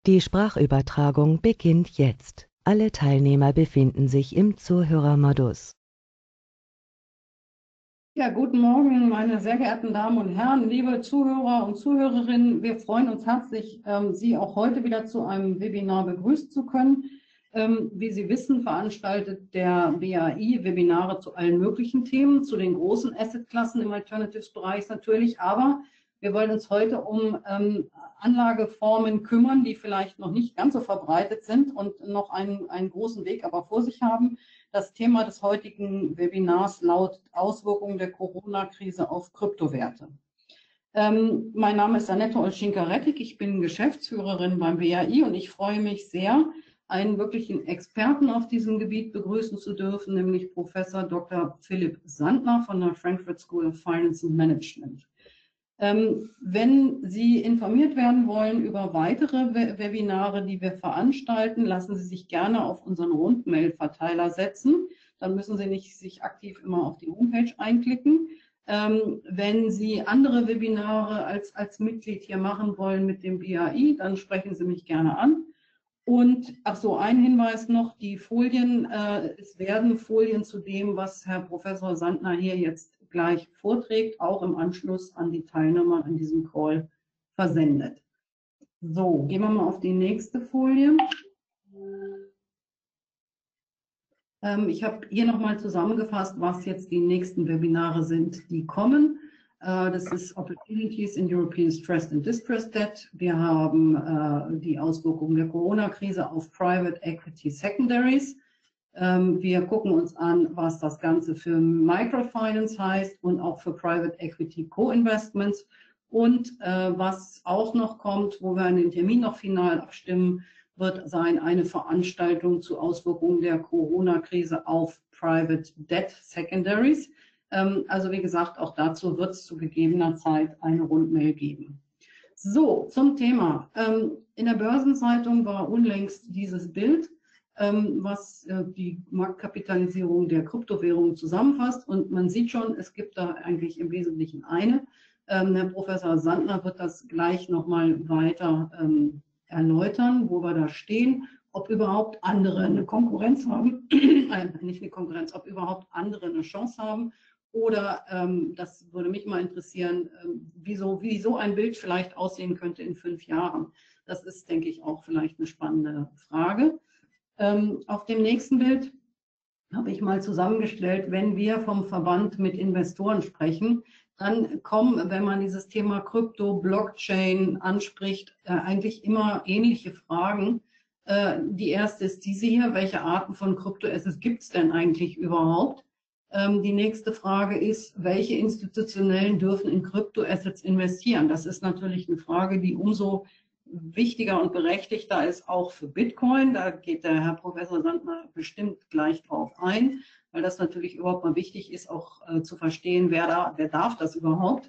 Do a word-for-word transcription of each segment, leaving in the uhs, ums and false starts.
Die Sprachübertragung beginnt jetzt. Alle Teilnehmer befinden sich im Zuhörermodus. Ja, guten Morgen, meine sehr geehrten Damen und Herren, liebe Zuhörer und Zuhörerinnen. Wir freuen uns herzlich, ähm, Sie auch heute wieder zu einem Webinar begrüßen zu können. Ähm, wie Sie wissen, veranstaltet der B A I Webinare zu allen möglichen Themen, zu den großen Assetklassen im Alternatives-Bereich natürlich, aber wir wollen uns heute um ähm, Anlageformen kümmern, die vielleicht noch nicht ganz so verbreitet sind und noch einen, einen großen Weg aber vor sich haben. Das Thema des heutigen Webinars lautet Auswirkungen der Corona-Krise auf Kryptowerte. Ähm, mein Name ist Annette Olschinka-Rettig, ich bin Geschäftsführerin beim B A I und ich freue mich sehr, einen wirklichen Experten auf diesem Gebiet begrüßen zu dürfen, nämlich Professor Doktor Philipp Sandner von der Frankfurt School of Finance and Management. Ähm, wenn Sie informiert werden wollen über weitere We Webinare, die wir veranstalten, lassen Sie sich gerne auf unseren Rundmail-Verteiler setzen. Dann müssen Sie nicht sich aktiv immer auf die Homepage einklicken. Ähm, wenn Sie andere Webinare als, als Mitglied hier machen wollen mit dem B A I, dann sprechen Sie mich gerne an. Und ach so, ein Hinweis noch, die Folien, äh, es werden Folien zu dem, was Herr Professor Sandner hier jetzt gleich vorträgt, auch im Anschluss an die Teilnehmer in diesem Call versendet. So, gehen wir mal auf die nächste Folie. Ähm, ich habe hier nochmal zusammengefasst, was jetzt die nächsten Webinare sind, die kommen. Äh, das ist Opportunities in European Stressed and Distressed Debt. Wir haben äh, die Auswirkungen der Corona-Krise auf Private Equity Secondaries. Ähm, wir gucken uns an, was das Ganze für Microfinance heißt und auch für Private Equity Co-Investments. Und äh, was auch noch kommt, wo wir an den Termin noch final abstimmen, wird sein eine Veranstaltung zu Auswirkungen der Corona-Krise auf Private Debt Secondaries. Ähm, also wie gesagt, auch dazu wird es zu gegebener Zeit eine Rundmail geben. So, zum Thema. Ähm, in der Börsenzeitung war unlängst dieses Bild, ähm, was äh, die Marktkapitalisierung der Kryptowährungen zusammenfasst. Und man sieht schon, es gibt da eigentlich im Wesentlichen eine. Ähm, Herr Professor Sandner wird das gleich nochmal weiter ähm, erläutern, wo wir da stehen, ob überhaupt andere eine Konkurrenz haben, äh, nicht eine Konkurrenz, ob überhaupt andere eine Chance haben. Oder, ähm, das würde mich mal interessieren, ähm, wieso, wie so ein Bild vielleicht aussehen könnte in fünf Jahren. Das ist, denke ich, auch vielleicht eine spannende Frage. Ähm, auf dem nächsten Bild habe ich mal zusammengestellt, wenn wir vom Verband mit Investoren sprechen, dann kommen, wenn man dieses Thema Krypto, Blockchain anspricht, äh, eigentlich immer ähnliche Fragen. Äh, die erste ist diese hier: Welche Arten von Kryptoassets gibt es denn eigentlich überhaupt? Ähm, die nächste Frage ist, welche Institutionellen dürfen in Kryptoassets investieren? Das ist natürlich eine Frage, die umso wichtiger und berechtigter ist auch für Bitcoin. Da geht der Herr Professor Sandner bestimmt gleich drauf ein, weil das natürlich überhaupt mal wichtig ist, auch äh, zu verstehen, wer, da, wer darf das überhaupt.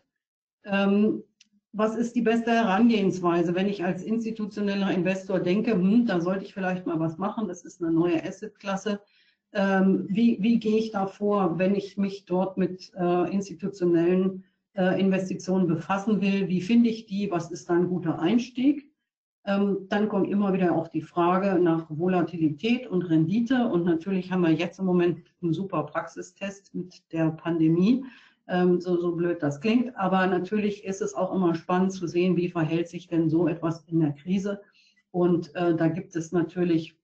Ähm, was ist die beste Herangehensweise, wenn ich als institutioneller Investor denke, hm, da sollte ich vielleicht mal was machen, das ist eine neue Assetklasse. Ähm, wie, wie gehe ich da vor, wenn ich mich dort mit äh, institutionellen äh, Investitionen befassen will? Wie finde ich die? Was ist da ein guter Einstieg? Ähm, dann kommt immer wieder auch die Frage nach Volatilität und Rendite. Und natürlich haben wir jetzt im Moment einen super Praxistest mit der Pandemie, ähm, so, so blöd das klingt. Aber natürlich ist es auch immer spannend zu sehen, wie verhält sich denn so etwas in der Krise. Und äh, da gibt es natürlich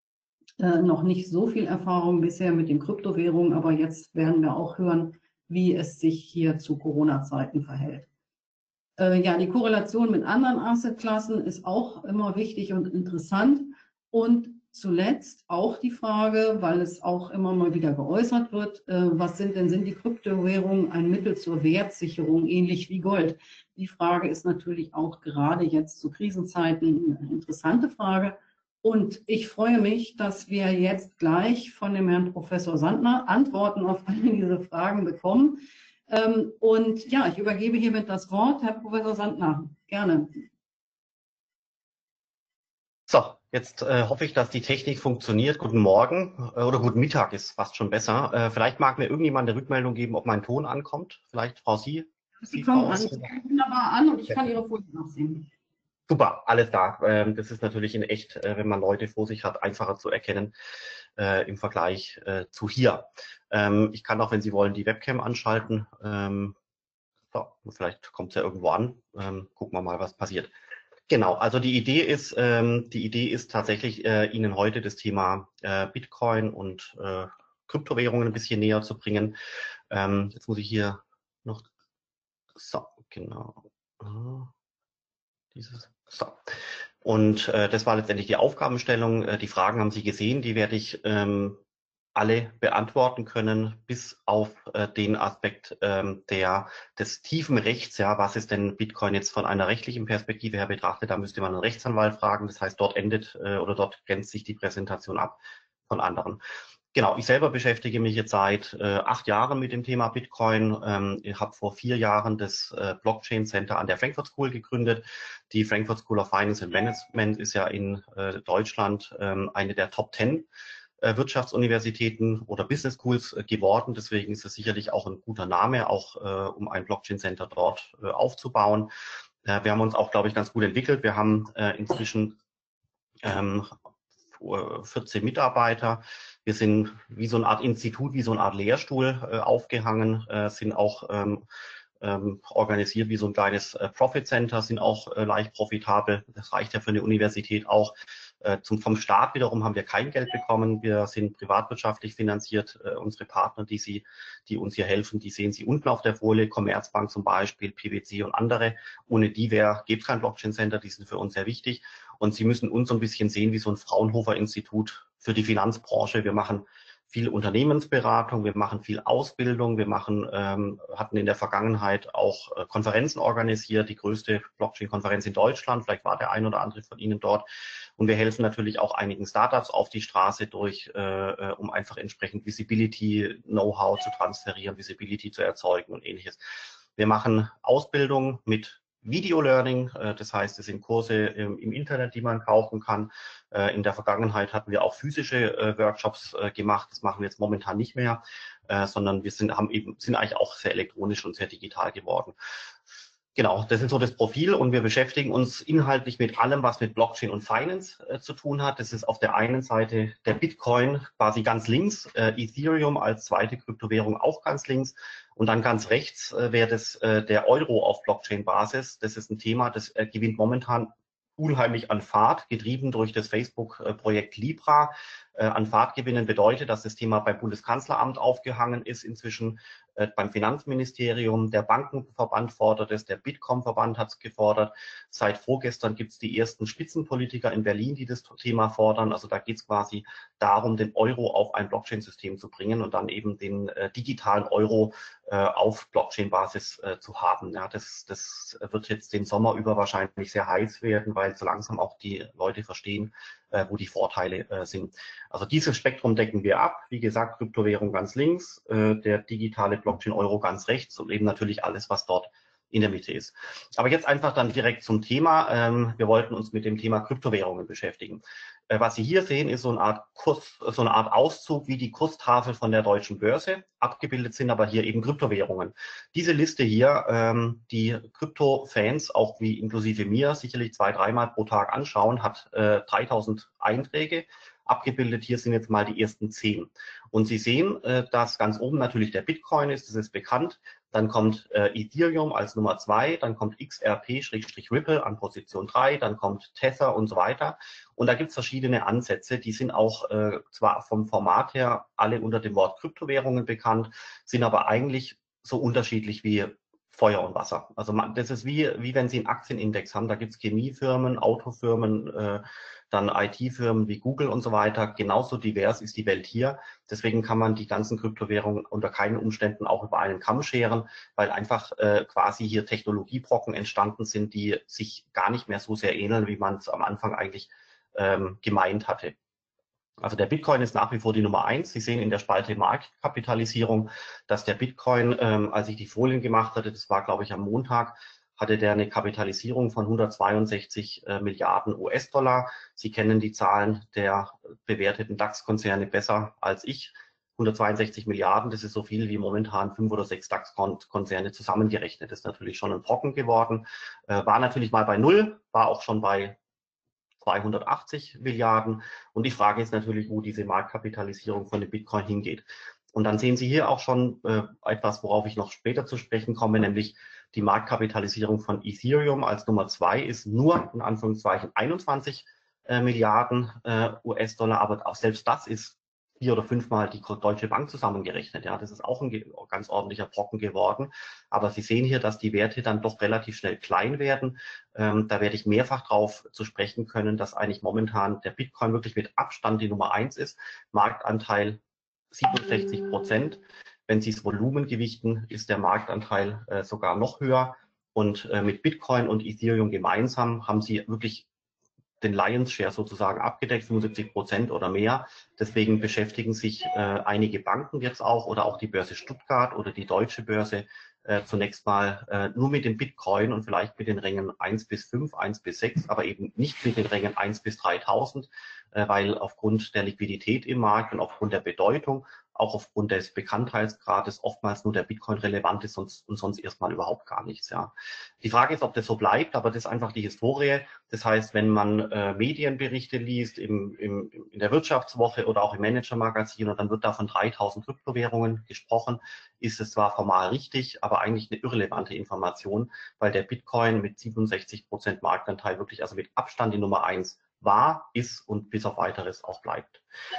äh, noch nicht so viel Erfahrung bisher mit den Kryptowährungen. Aber jetzt werden wir auch hören, wie es sich hier zu Corona-Zeiten verhält. Ja, die Korrelation mit anderen Assetklassen ist auch immer wichtig und interessant. Und zuletzt auch die Frage, weil es auch immer mal wieder geäußert wird, was sind denn, sind die Kryptowährungen ein Mittel zur Wertsicherung, ähnlich wie Gold? Die Frage ist natürlich auch gerade jetzt zu Krisenzeiten eine interessante Frage. Und ich freue mich, dass wir jetzt gleich von dem Herrn Professor Sandner Antworten auf alle diese Fragen bekommen. Ähm, und ja, ich übergebe hiermit das Wort, Herr Professor Sandner. Gerne. So, jetzt äh, hoffe ich, dass die Technik funktioniert. Guten Morgen äh, oder guten Mittag ist fast schon besser. Äh, vielleicht mag mir irgendjemand eine Rückmeldung geben, ob mein Ton ankommt. Vielleicht Frau Sie. Sie kommen an. Sie kommen wunderbar an und ich kann Ihre Folie noch sehen. Super, alles da. Ähm, das ist natürlich in echt, äh, wenn man Leute vor sich hat, einfacher zu erkennen äh, im Vergleich äh, zu hier. Ähm, ich kann auch, wenn Sie wollen, die Webcam anschalten. Ähm, so, vielleicht kommt es ja irgendwo an. Ähm, gucken wir mal, was passiert. Genau, also die Idee ist, ähm, die Idee ist tatsächlich, äh, Ihnen heute das Thema äh, Bitcoin und äh, Kryptowährungen ein bisschen näher zu bringen. Ähm, jetzt muss ich hier noch, so, genau. Ah, dieses, so. Und äh, das war letztendlich die Aufgabenstellung. Äh, die Fragen haben Sie gesehen, die werde ich ähm, alle beantworten können, bis auf äh, den Aspekt ähm, der, des tiefen Rechts. Ja, was ist denn Bitcoin jetzt von einer rechtlichen Perspektive her betrachtet? Da müsste man einen Rechtsanwalt fragen. Das heißt, dort endet äh, oder dort grenzt sich die Präsentation ab von anderen. Genau, ich selber beschäftige mich jetzt seit äh, acht Jahren mit dem Thema Bitcoin. Ähm, ich habe vor vier Jahren das äh, Blockchain Center an der Frankfurt School gegründet. Die Frankfurt School of Finance and Management ist ja in äh, Deutschland ähm, eine der Top Ten äh, Wirtschaftsuniversitäten oder Business Schools äh, geworden. Deswegen ist es sicherlich auch ein guter Name, auch äh, um ein Blockchain Center dort äh, aufzubauen. Äh, wir haben uns auch, glaube ich, ganz gut entwickelt. Wir haben äh, inzwischen ähm, vierzehn Mitarbeiter. Wir sind wie so eine Art Institut, wie so eine Art Lehrstuhl äh, aufgehangen, äh, sind auch ähm, ähm, organisiert wie so ein kleines äh, Profit Center, sind auch äh, leicht profitabel. Das reicht ja für eine Universität auch. Äh, zum, vom Staat wiederum haben wir kein Geld bekommen. Wir sind privatwirtschaftlich finanziert. Äh, unsere Partner, die, sie, die uns hier helfen, die sehen Sie unten auf der Folie. Commerzbank zum Beispiel, P W C und andere. Ohne die wäre, gäbe es kein Blockchain Center. Die sind für uns sehr wichtig. Und Sie müssen uns so ein bisschen sehen wie so ein Fraunhofer-Institut für die Finanzbranche. Wir machen viel Unternehmensberatung, wir machen viel Ausbildung, wir machen, ähm, hatten in der Vergangenheit auch äh, Konferenzen organisiert, die größte Blockchain-Konferenz in Deutschland, vielleicht war der ein oder andere von Ihnen dort. Und wir helfen natürlich auch einigen Startups auf die Straße durch, äh, um einfach entsprechend Visibility, Know-how zu transferieren, Visibility zu erzeugen und ähnliches. Wir machen Ausbildung mit Video-Learning, das heißt, es sind Kurse im, im Internet, die man kaufen kann. In der Vergangenheit hatten wir auch physische Workshops gemacht, das machen wir jetzt momentan nicht mehr, sondern wir sind, haben eben, sind eigentlich auch sehr elektronisch und sehr digital geworden. Genau, das ist so das Profil und wir beschäftigen uns inhaltlich mit allem, was mit Blockchain und Finance äh, zu tun hat. Das ist auf der einen Seite der Bitcoin quasi ganz links, äh, Ethereum als zweite Kryptowährung auch ganz links und dann ganz rechts äh, wäre das äh, der Euro auf Blockchain-Basis. Das ist ein Thema, das äh, gewinnt momentan unheimlich an Fahrt, getrieben durch das Facebook-Projekt Libra. Äh, an Fahrt gewinnen bedeutet, dass das Thema beim Bundeskanzleramt aufgehangen ist, inzwischen äh, beim Finanzministerium, der Bankenverband fordert es, der Bitkom-Verband hat es gefordert. Seit vorgestern gibt es die ersten Spitzenpolitiker in Berlin, die das Thema fordern. Also da geht es quasi darum, den Euro auf ein Blockchain-System zu bringen und dann eben den äh, digitalen Euro äh, auf Blockchain-Basis äh, zu haben. Ja, das, das wird jetzt den Sommer über wahrscheinlich sehr heiß werden, weil so langsam auch die Leute verstehen, äh, wo die Vorteile äh, sind. Also dieses Spektrum decken wir ab. Wie gesagt, Kryptowährung ganz links, äh, der digitale Blockchain-Euro ganz rechts und eben natürlich alles, was dort in der Mitte ist. Aber jetzt einfach dann direkt zum Thema. Ähm, wir wollten uns mit dem Thema Kryptowährungen beschäftigen. Äh, was Sie hier sehen, ist so eine Art Kurs, so eine Art Auszug wie die Kurstafel von der deutschen Börse. Abgebildet sind aber hier eben Kryptowährungen. Diese Liste hier, ähm, die Krypto-Fans, auch wie inklusive mir, sicherlich zwei, dreimal pro Tag anschauen, hat äh, dreitausend Einträge. Abgebildet hier sind jetzt mal die ersten zehn. Und Sie sehen, äh, dass ganz oben natürlich der Bitcoin ist, das ist bekannt. Dann kommt äh, Ethereum als Nummer zwei, dann kommt X R P-Ripple an Position drei, dann kommt Tether und so weiter. Und da gibt es verschiedene Ansätze, die sind auch äh, zwar vom Format her alle unter dem Wort Kryptowährungen bekannt, sind aber eigentlich so unterschiedlich wie Feuer und Wasser. Also man, das ist wie, wie wenn Sie einen Aktienindex haben, da gibt es Chemiefirmen, Autofirmen, äh, dann I T-Firmen wie Google und so weiter. Genauso divers ist die Welt hier. Deswegen kann man die ganzen Kryptowährungen unter keinen Umständen auch über einen Kamm scheren, weil einfach äh, quasi hier Technologiebrocken entstanden sind, die sich gar nicht mehr so sehr ähneln, wie man es am Anfang eigentlich ähm, gemeint hatte. Also der Bitcoin ist nach wie vor die Nummer eins. Sie sehen in der Spalte Marktkapitalisierung, dass der Bitcoin, ähm, als ich die Folien gemacht hatte, das war glaube ich am Montag, hatte der eine Kapitalisierung von hundertzweiundsechzig äh, Milliarden U S-Dollar. Sie kennen die Zahlen der bewerteten DAX-Konzerne besser als ich. hundertzweiundsechzig Milliarden, das ist so viel wie momentan fünf oder sechs DAX-Konzerne zusammengerechnet. Das ist natürlich schon ein Brocken geworden. Äh, war natürlich mal bei Null, war auch schon bei zweihundertachtzig Milliarden. Und die Frage ist natürlich, wo diese Marktkapitalisierung von dem Bitcoin hingeht. Und dann sehen Sie hier auch schon äh, etwas, worauf ich noch später zu sprechen komme, nämlich die Marktkapitalisierung von Ethereum als Nummer zwei ist nur in Anführungszeichen einundzwanzig äh, Milliarden äh, U S-Dollar, aber auch selbst das ist vier oder fünfmal die Deutsche Bank zusammengerechnet. Ja, das ist auch ein ganz ordentlicher Brocken geworden. Aber Sie sehen hier, dass die Werte dann doch relativ schnell klein werden. Ähm, da werde ich mehrfach drauf zu sprechen können, dass eigentlich momentan der Bitcoin wirklich mit Abstand die Nummer eins ist. Marktanteil siebenundsechzig Prozent. Wenn Sie das Volumen gewichten, ist der Marktanteil äh, sogar noch höher. Und äh, mit Bitcoin und Ethereum gemeinsam haben Sie wirklich den Lions Share sozusagen abgedeckt, fünfundsiebzig Prozent oder mehr. Deswegen beschäftigen sich äh, einige Banken jetzt auch oder auch die Börse Stuttgart oder die Deutsche Börse äh, zunächst mal äh, nur mit dem Bitcoin und vielleicht mit den Rängen eins bis fünf, eins bis sechs, aber eben nicht mit den Rängen eins bis dreitausend, äh, weil aufgrund der Liquidität im Markt und aufgrund der Bedeutung, auch aufgrund des Bekanntheitsgrades oftmals nur der Bitcoin relevant ist und, und sonst erstmal überhaupt gar nichts. Ja. Die Frage ist, ob das so bleibt, aber das ist einfach die Historie. Das heißt, wenn man äh, Medienberichte liest im, im, in der Wirtschaftswoche oder auch im Manager-Magazin und dann wird da von dreitausend Kryptowährungen gesprochen, ist es zwar formal richtig, aber eigentlich eine irrelevante Information, weil der Bitcoin mit siebenundsechzig Prozent Marktanteil wirklich also mit Abstand die Nummer eins war, ist und bis auf weiteres auch bleibt.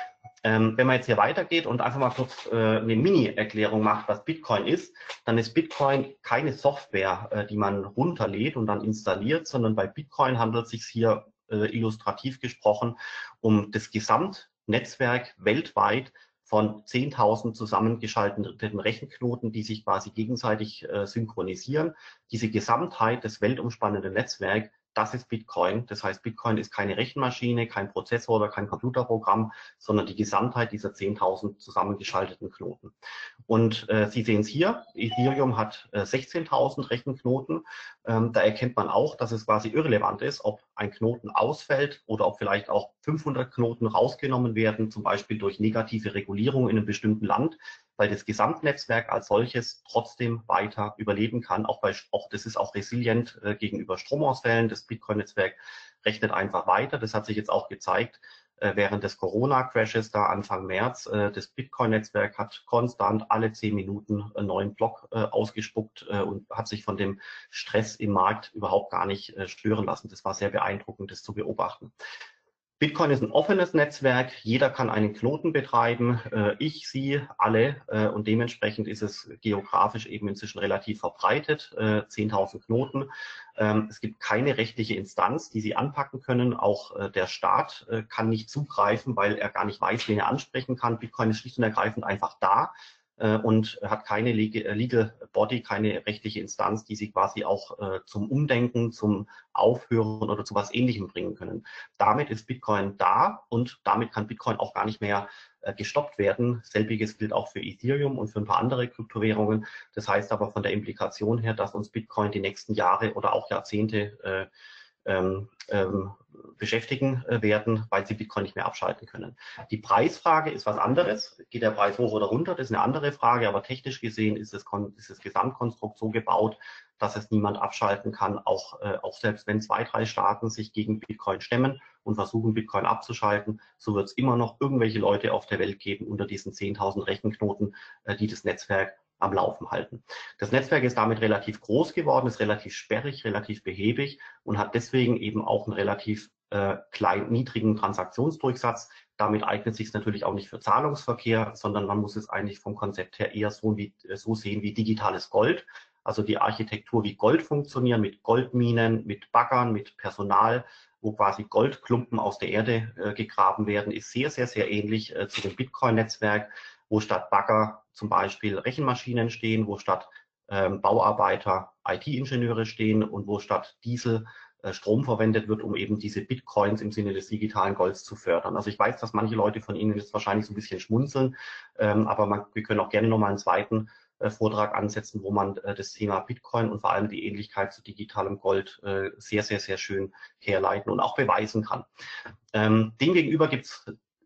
Ähm, wenn man jetzt hier weitergeht und einfach mal kurz äh, eine Mini-Erklärung macht, was Bitcoin ist, dann ist Bitcoin keine Software, äh, die man runterlädt und dann installiert, sondern bei Bitcoin handelt es sich hier äh, illustrativ gesprochen um das Gesamtnetzwerk weltweit von zehntausend zusammengeschalteten Rechenknoten, die sich quasi gegenseitig äh, synchronisieren. Diese Gesamtheit des weltumspannenden Netzwerks, das ist Bitcoin. Das heißt, Bitcoin ist keine Rechenmaschine, kein Prozessor oder kein Computerprogramm, sondern die Gesamtheit dieser zehntausend zusammengeschalteten Knoten. Und äh, Sie sehen es hier, Ethereum hat äh, sechzehntausend Rechenknoten. Ähm, da erkennt man auch, dass es quasi irrelevant ist, ob ein Knoten ausfällt oder ob vielleicht auch fünfhundert Knoten rausgenommen werden, zum Beispiel durch negative Regulierung in einem bestimmten Land, weil das Gesamtnetzwerk als solches trotzdem weiter überleben kann. Auch bei, auch, das ist auch resilient äh, gegenüber Stromausfällen. Das Bitcoin-Netzwerk rechnet einfach weiter. Das hat sich jetzt auch gezeigt äh, während des Corona-Crashes da Anfang März. Äh, das Bitcoin-Netzwerk hat konstant alle zehn Minuten einen neuen Block äh, ausgespuckt äh, und hat sich von dem Stress im Markt überhaupt gar nicht äh, stören lassen. Das war sehr beeindruckend, das zu beobachten. Bitcoin ist ein offenes Netzwerk, jeder kann einen Knoten betreiben, äh, ich, Sie, alle, äh, und dementsprechend ist es geografisch eben inzwischen relativ verbreitet, äh, zehntausend Knoten. Ähm, es gibt keine rechtliche Instanz, die Sie anpacken können, auch äh, der Staat äh, kann nicht zugreifen, weil er gar nicht weiß, wen er ansprechen kann. Bitcoin ist schlicht und ergreifend einfach da und hat keine Legal Body, keine rechtliche Instanz, die sie quasi auch äh, zum Umdenken, zum Aufhören oder zu was Ähnlichem bringen können. Damit ist Bitcoin da und damit kann Bitcoin auch gar nicht mehr äh, gestoppt werden. Selbiges gilt auch für Ethereum und für ein paar andere Kryptowährungen. Das heißt aber von der Implikation her, dass uns Bitcoin die nächsten Jahre oder auch Jahrzehnte äh, ähm, ähm, beschäftigen werden, weil sie Bitcoin nicht mehr abschalten können. Die Preisfrage ist was anderes. Geht der Preis hoch oder runter? Das ist eine andere Frage, aber technisch gesehen ist das, ist das Gesamtkonstrukt so gebaut, dass es niemand abschalten kann, auch, äh, auch selbst wenn zwei, drei Staaten sich gegen Bitcoin stemmen und versuchen, Bitcoin abzuschalten, so wird es immer noch irgendwelche Leute auf der Welt geben unter diesen zehntausend Rechenknoten, äh, die das Netzwerk am Laufen halten. Das Netzwerk ist damit relativ groß geworden, ist relativ sperrig, relativ behäbig und hat deswegen eben auch einen relativ äh, kleinen, niedrigen Transaktionsdurchsatz. Damit eignet sich es natürlich auch nicht für Zahlungsverkehr, sondern man muss es eigentlich vom Konzept her eher so, wie, so sehen wie digitales Gold. Also die Architektur wie Gold funktionieren, mit Goldminen, mit Baggern, mit Personal, wo quasi Goldklumpen aus der Erde äh, gegraben werden, ist sehr, sehr, sehr ähnlich äh, zu dem Bitcoin-Netzwerk, wo statt Bagger zum Beispiel Rechenmaschinen stehen, wo statt ähm, Bauarbeiter I T-Ingenieure stehen und wo statt Diesel äh, Strom verwendet wird, um eben diese Bitcoins im Sinne des digitalen Golds zu fördern. Also ich weiß, dass manche Leute von Ihnen jetzt wahrscheinlich so ein bisschen schmunzeln, ähm, aber man, wir können auch gerne nochmal einen zweiten äh, Vortrag ansetzen, wo man äh, das Thema Bitcoin und vor allem die Ähnlichkeit zu digitalem Gold äh, sehr, sehr, sehr schön herleiten und auch beweisen kann. Ähm, demgegenüber gibt es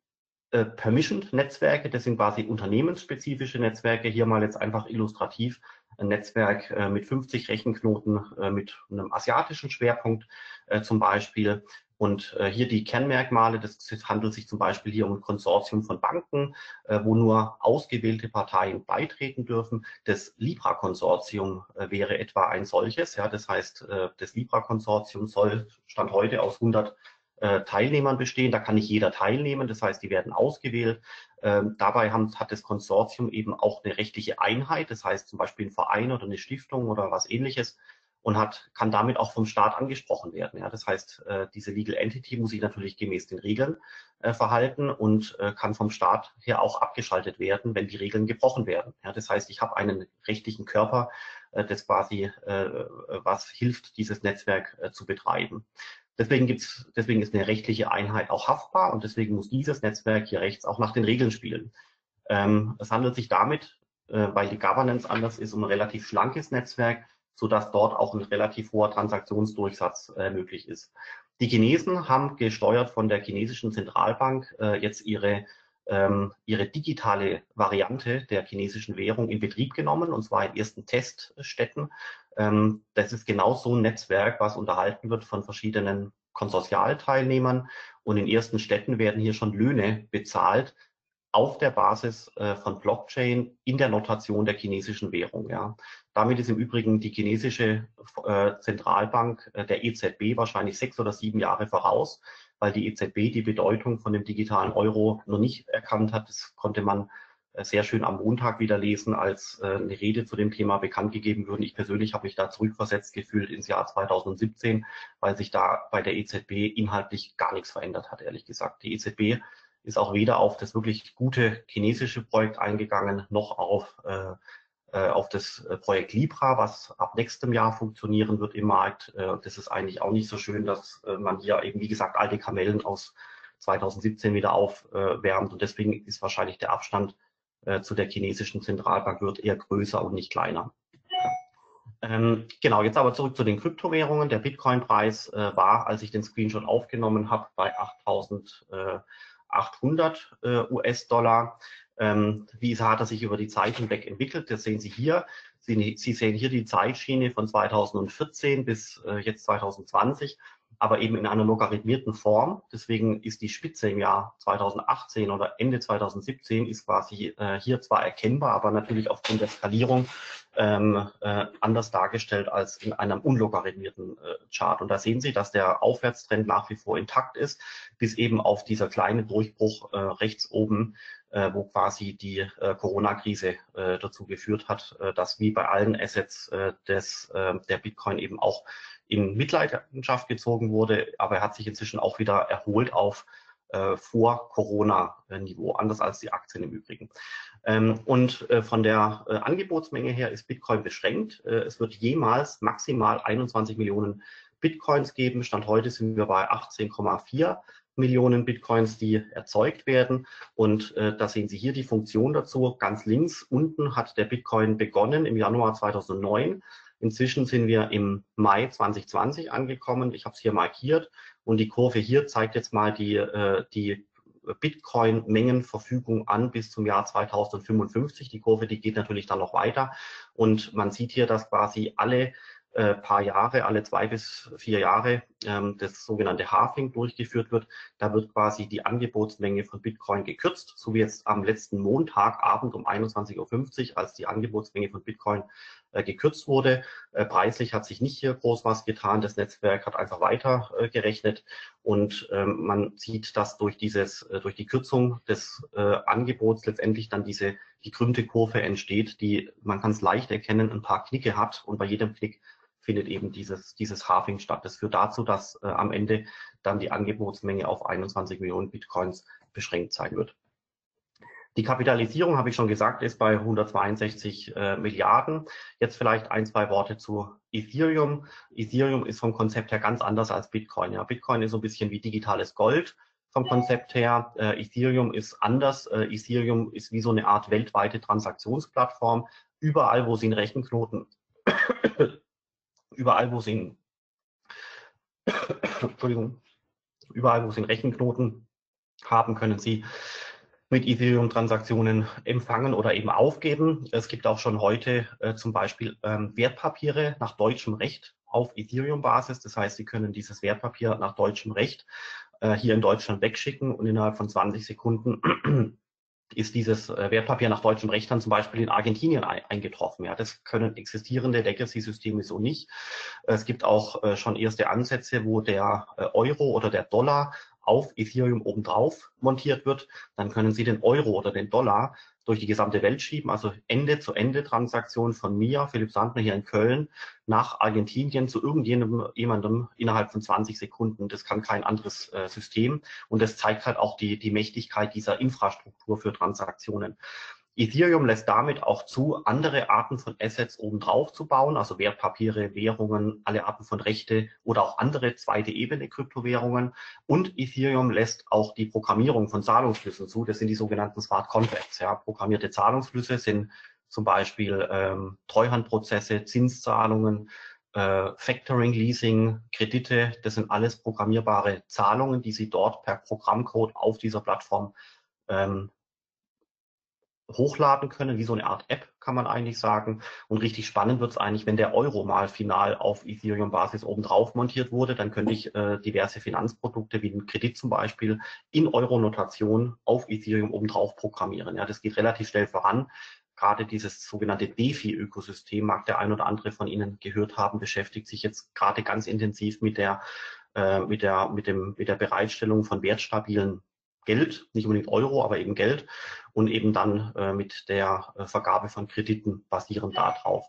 äh, Permissioned-Netzwerke, das sind quasi unternehmensspezifische Netzwerke. Hier mal jetzt einfach illustrativ ein Netzwerk äh, mit fünfzig Rechenknoten äh, mit einem asiatischen Schwerpunkt äh, zum Beispiel. Und äh, hier die Kernmerkmale, das handelt sich zum Beispiel hier um ein Konsortium von Banken, äh, wo nur ausgewählte Parteien beitreten dürfen. Das Libra-Konsortium äh, wäre etwa ein solches. Ja, das heißt, äh, das Libra-Konsortium soll Stand heute aus hundert äh, Teilnehmern bestehen. Da kann nicht jeder teilnehmen. Das heißt, die werden ausgewählt. Ähm, dabei haben, hat das Konsortium eben auch eine rechtliche Einheit. Das heißt zum Beispiel ein Verein oder eine Stiftung oder was Ähnliches. Und hat, kann damit auch vom Staat angesprochen werden. Ja, das heißt, äh, diese Legal Entity muss sich natürlich gemäß den Regeln äh, verhalten und äh, kann vom Staat her auch abgeschaltet werden, wenn die Regeln gebrochen werden. Ja, das heißt, ich habe einen rechtlichen Körper, äh, das quasi, äh, was hilft, dieses Netzwerk äh, zu betreiben. Deswegen gibt's, deswegen ist eine rechtliche Einheit auch haftbar und deswegen muss dieses Netzwerk hier rechts auch nach den Regeln spielen. Ähm, es handelt sich damit, äh, weil die Governance anders ist, um ein relativ schlankes Netzwerk, sodass dort auch ein relativ hoher Transaktionsdurchsatz äh, möglich ist. Die Chinesen haben gesteuert von der chinesischen Zentralbank äh, jetzt ihre, ähm, ihre digitale Variante der chinesischen Währung in Betrieb genommen, und zwar in ersten Teststätten. Ähm, das ist genau so ein Netzwerk, was unterhalten wird von verschiedenen Konsortialteilnehmern, und in ersten Städten werden hier schon Löhne bezahlt auf der Basis äh, von Blockchain in der Notation der chinesischen Währung. Ja. Damit ist im Übrigen die chinesische äh, Zentralbank, äh, der E Z B, wahrscheinlich sechs oder sieben Jahre voraus, weil die E Z B die Bedeutung von dem digitalen Euro noch nicht erkannt hat. Das konnte man äh, sehr schön am Montag wieder lesen, als äh, eine Rede zu dem Thema bekannt gegeben wurde. Ich persönlich habe mich da zurückversetzt gefühlt ins Jahr zweitausendsiebzehn, weil sich da bei der E Z B inhaltlich gar nichts verändert hat, ehrlich gesagt. Die E Z B ist auch weder auf das wirklich gute chinesische Projekt eingegangen, noch auf, äh, auf das Projekt Libra, was ab nächstem Jahr funktionieren wird im Markt. Äh, das ist eigentlich auch nicht so schön, dass äh, man hier eben, wie gesagt, alte Kamellen aus zweitausendsiebzehn wieder aufwärmt. Und deswegen ist wahrscheinlich der Abstand äh, zu der chinesischen Zentralbank wird eher größer und nicht kleiner. Ähm, genau, jetzt aber zurück zu den Kryptowährungen. Der Bitcoin-Preis äh, war, als ich den Screenshot aufgenommen habe, bei achttausendachthundert äh, U S-Dollar. Ähm, wie hat er sich über die Zeit hinweg entwickelt? Das sehen Sie hier. Sie, Sie sehen hier die Zeitschiene von zweitausendvierzehn bis äh, jetzt zweitausendzwanzig, aber eben in einer logarithmierten Form. Deswegen ist die Spitze im Jahr zweitausendachtzehn oder Ende zweitausendsiebzehn ist quasi äh, hier zwar erkennbar, aber natürlich aufgrund der Skalierung ähm, äh, anders dargestellt als in einem unlogarithmierten äh, Chart. Und da sehen Sie, dass der Aufwärtstrend nach wie vor intakt ist, bis eben auf dieser kleine Durchbruch äh, rechts oben, äh, wo quasi die äh, Corona-Krise äh, dazu geführt hat, äh, dass wie bei allen Assets äh, des, äh, der Bitcoin eben auch in Mitleidenschaft gezogen wurde, aber er hat sich inzwischen auch wieder erholt auf äh, Vor-Corona-Niveau, anders als die Aktien im Übrigen. Ähm, und äh, von der äh, Angebotsmenge her ist Bitcoin beschränkt. Äh, es wird jemals maximal einundzwanzig Millionen Bitcoins geben. Stand heute sind wir bei achtzehn Komma vier Millionen Bitcoins, die erzeugt werden. Und äh, da sehen Sie hier die Funktion dazu. Ganz links unten hat der Bitcoin begonnen im Januar zweitausendneun. Inzwischen sind wir im Mai zweitausendzwanzig angekommen. Ich habe es hier markiert. Und die Kurve hier zeigt jetzt mal die, äh, die Bitcoin-Mengenverfügung an bis zum Jahr zweitausendfünfundfünfzig. Die Kurve, die geht natürlich dann noch weiter. Und man sieht hier, dass quasi alle äh, paar Jahre, alle zwei bis vier Jahre ähm, das sogenannte Halving durchgeführt wird. Da wird quasi die Angebotsmenge von Bitcoin gekürzt, so wie jetzt am letzten Montagabend um einundzwanzig Uhr fünfzig, als die Angebotsmenge von Bitcoin äh, gekürzt wurde. Äh, preislich hat sich nicht hier groß was getan. Das Netzwerk hat einfach weiter äh, gerechnet, und ähm, man sieht, dass durch dieses, äh, durch die Kürzung des äh, Angebots letztendlich dann diese gekrümmte Kurve entsteht, die, man kann es leicht erkennen, ein paar Knicke hat, und bei jedem Knick findet eben dieses, dieses Halving statt. Das führt dazu, dass äh, am Ende dann die Angebotsmenge auf einundzwanzig Millionen Bitcoins beschränkt sein wird. Die Kapitalisierung, habe ich schon gesagt, ist bei hundertzweiundsechzig äh, Milliarden. Jetzt vielleicht ein, zwei Worte zu Ethereum. Ethereum ist vom Konzept her ganz anders als Bitcoin. Ja, Bitcoin ist so ein bisschen wie digitales Gold vom Konzept her. Äh, Ethereum ist anders. Äh, Ethereum ist wie so eine Art weltweite Transaktionsplattform. Überall, wo Sie einen Rechenknoten Überall, wo Sie einen, Entschuldigung, überall, wo Sie einen Rechenknoten haben, können Sie mit Ethereum-Transaktionen empfangen oder eben aufgeben. Es gibt auch schon heute äh, zum Beispiel ähm, Wertpapiere nach deutschem Recht auf Ethereum-Basis. Das heißt, Sie können dieses Wertpapier nach deutschem Recht äh, hier in Deutschland wegschicken und innerhalb von zwanzig Sekunden ist dieses äh, Wertpapier nach deutschem Recht dann zum Beispiel in Argentinien ein, eingetroffen. Ja, das können existierende Legacy-Systeme so nicht. Es gibt auch äh, schon erste Ansätze, wo der äh, Euro oder der Dollar auf Ethereum obendrauf montiert wird. Dann können Sie den Euro oder den Dollar durch die gesamte Welt schieben, also Ende-zu-Ende-Transaktion von mir, Philipp Sandner hier in Köln, nach Argentinien zu irgendjemandem innerhalb von zwanzig Sekunden. Das kann kein anderes äh, System. Und das zeigt halt auch die, die Mächtigkeit dieser Infrastruktur für Transaktionen. Ethereum lässt damit auch zu, andere Arten von Assets obendrauf zu bauen, also Wertpapiere, Währungen, alle Arten von Rechte oder auch andere zweite Ebene Kryptowährungen. Und Ethereum lässt auch die Programmierung von Zahlungsflüssen zu. Das sind die sogenannten Smart Contracts. Ja. Programmierte Zahlungsflüsse sind zum Beispiel ähm, Treuhandprozesse, Zinszahlungen, äh, Factoring, Leasing, Kredite. Das sind alles programmierbare Zahlungen, die Sie dort per Programmcode auf dieser Plattform ähm, hochladen können, wie so eine Art App, kann man eigentlich sagen. Und richtig spannend wird es eigentlich, wenn der Euro mal final auf Ethereum-Basis obendrauf montiert wurde, dann könnte ich äh, diverse Finanzprodukte wie einen Kredit zum Beispiel in Euro-Notation auf Ethereum obendrauf programmieren. Ja, das geht relativ schnell voran. Gerade dieses sogenannte DeFi-Ökosystem, mag der ein oder andere von Ihnen gehört haben, beschäftigt sich jetzt gerade ganz intensiv mit der, äh, mit der, mit dem, mit der Bereitstellung von wertstabilen Geld, nicht unbedingt Euro, aber eben Geld und eben dann äh, mit der äh, Vergabe von Krediten basierend darauf.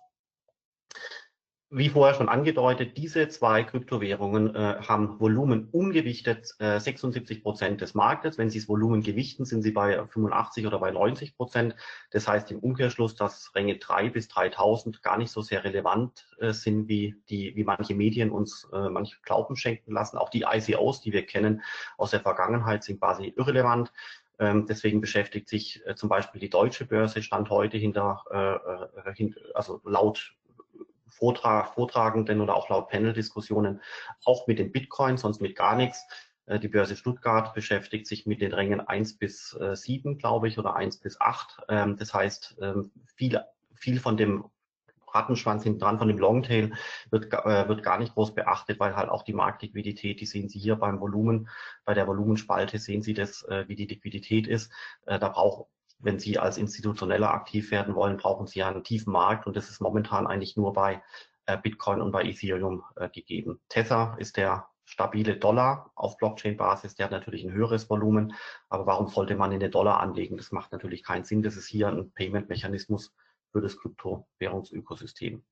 Wie vorher schon angedeutet, diese zwei Kryptowährungen äh, haben Volumen ungewichtet äh, sechsundsiebzig Prozent des Marktes. Wenn Sie das Volumen gewichten, sind Sie bei fünfundachtzig oder bei neunzig Prozent. Das heißt im Umkehrschluss, dass Ränge drei bis dreitausend gar nicht so sehr relevant äh, sind, wie die, wie manche Medien uns äh, manche Glauben schenken lassen. Auch die I C Os, die wir kennen aus der Vergangenheit, sind quasi irrelevant. Ähm, deswegen beschäftigt sich äh, zum Beispiel die Deutsche Börse Stand heute hinter, äh, äh, hin, also laut Vortrag, Vortragenden oder auch laut Panel-Diskussionen auch mit dem Bitcoin, sonst mit gar nichts. Die Börse Stuttgart beschäftigt sich mit den Rängen eins bis sieben, glaube ich, oder eins bis acht. Das heißt, viel, viel von dem Rattenschwanz hinten dran, von dem Longtail wird, wird gar nicht groß beachtet, weil halt auch die Marktliquidität, die sehen Sie hier beim Volumen, bei der Volumenspalte sehen Sie das, wie die Liquidität ist. Da braucht Wenn Sie als Institutioneller aktiv werden wollen, brauchen Sie ja einen tiefen Markt und das ist momentan eigentlich nur bei äh, Bitcoin und bei Ethereum äh, gegeben. Tether ist der stabile Dollar auf Blockchain-Basis, der hat natürlich ein höheres Volumen, aber warum sollte man in den Dollar anlegen? Das macht natürlich keinen Sinn. Das ist hier ein Payment-Mechanismus für das Kryptowährungsökosystem.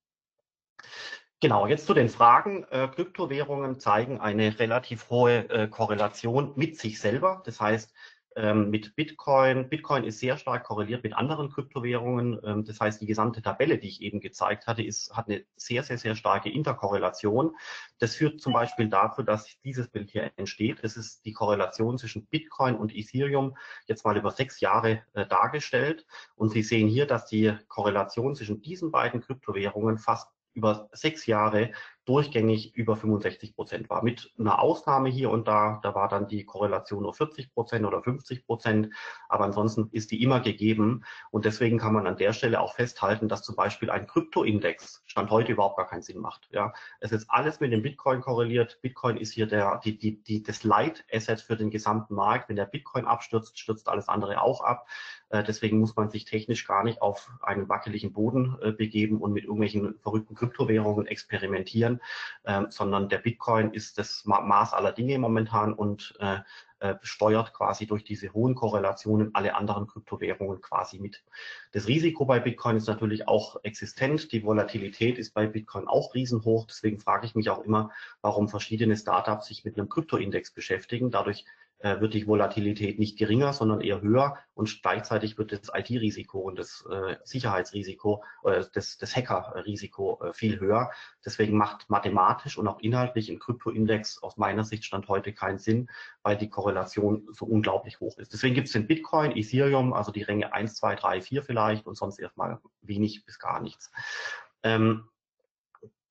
Genau, jetzt zu den Fragen. Äh, Kryptowährungen zeigen eine relativ hohe äh, Korrelation mit sich selber. Das heißt, ähm, mit Bitcoin. Bitcoin ist sehr stark korreliert mit anderen Kryptowährungen. Ähm, das heißt, die gesamte Tabelle, die ich eben gezeigt hatte, ist, hat eine sehr, sehr, sehr starke Interkorrelation. Das führt zum Beispiel dazu, dass dieses Bild hier entsteht. Das ist die Korrelation zwischen Bitcoin und Ethereum jetzt mal über sechs Jahre äh, dargestellt. Und Sie sehen hier, dass die Korrelation zwischen diesen beiden Kryptowährungen fast über sechs Jahre durchgängig über fünfundsechzig Prozent war. Mit einer Ausnahme hier und da, da war dann die Korrelation nur vierzig Prozent oder fünfzig Prozent, aber ansonsten ist die immer gegeben und deswegen kann man an der Stelle auch festhalten, dass zum Beispiel ein Kryptoindex Stand heute überhaupt gar keinen Sinn macht. Ja, es ist alles mit dem Bitcoin korreliert. Bitcoin ist hier der, die, die, die, das Leitasset für den gesamten Markt. Wenn der Bitcoin abstürzt, stürzt alles andere auch ab. Äh, deswegen muss man sich technisch gar nicht auf einen wackeligen Boden äh, begeben und mit irgendwelchen verrückten Kryptowährungen experimentieren, äh, sondern der Bitcoin ist das Maß aller Dinge momentan und äh, äh, steuert quasi durch diese hohen Korrelationen alle anderen Kryptowährungen quasi mit. Das Risiko bei Bitcoin ist natürlich auch existent. Die Volatilität ist bei Bitcoin auch riesenhoch. Deswegen frage ich mich auch immer, warum verschiedene Startups sich mit einem Kryptoindex beschäftigen. Dadurch äh, wird die Volatilität nicht geringer, sondern eher höher und gleichzeitig wird das I T-Risiko und das äh, Sicherheitsrisiko, äh, das, das Hacker-Risiko äh, viel höher. Deswegen macht mathematisch und auch inhaltlich ein Kryptoindex aus meiner Sicht Stand heute keinen Sinn, weil die Korrelation so unglaublich hoch ist. Deswegen gibt es den Bitcoin, Ethereum, also die Ränge eins, zwei, drei, vier vielleicht und sonst erstmal wenig bis gar nichts. Ähm,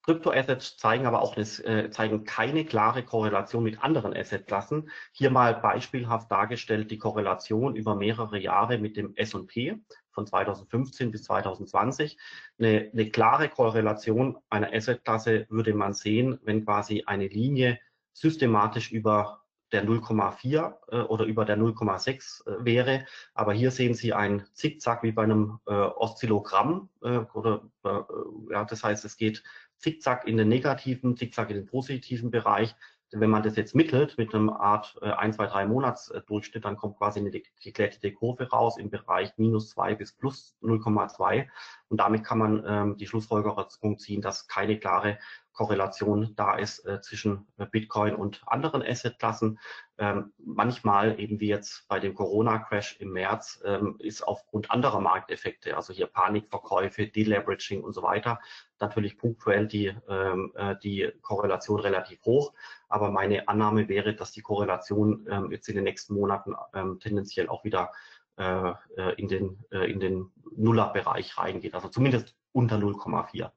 Kryptoassets zeigen aber auch das, äh, zeigen keine klare Korrelation mit anderen Assetklassen. Hier mal beispielhaft dargestellt die Korrelation über mehrere Jahre mit dem S und P von zweitausendfünfzehn bis zweitausendzwanzig. Eine, eine klare Korrelation einer Assetklasse würde man sehen, wenn quasi eine Linie systematisch über der null Komma vier äh, oder über der null Komma sechs äh, wäre. Aber hier sehen Sie ein Zickzack wie bei einem äh, Oszillogramm. Äh, oder, äh, ja, das heißt, es geht Zickzack in den negativen, Zickzack in den positiven Bereich. Wenn man das jetzt mittelt mit einem Art äh, ein, zwei, drei Monats äh, Durchschnitt, dann kommt quasi eine geglättete Kurve raus im Bereich minus zwei bis plus null Komma zwei. Und damit kann man ähm, die Schlussfolgerung ziehen, dass keine klare Korrelation da ist äh, zwischen äh, Bitcoin und anderen Assetklassen. Ähm, manchmal, eben wie jetzt bei dem Corona-Crash im März, ähm, ist aufgrund anderer Markteffekte, also hier Panikverkäufe, Deleveraging und so weiter, natürlich punktuell die, ähm, äh, die Korrelation relativ hoch. Aber meine Annahme wäre, dass die Korrelation ähm, jetzt in den nächsten Monaten ähm, tendenziell auch wieder äh, in den, äh, in den Nuller-Bereich reingeht, also zumindest unter null Komma vier.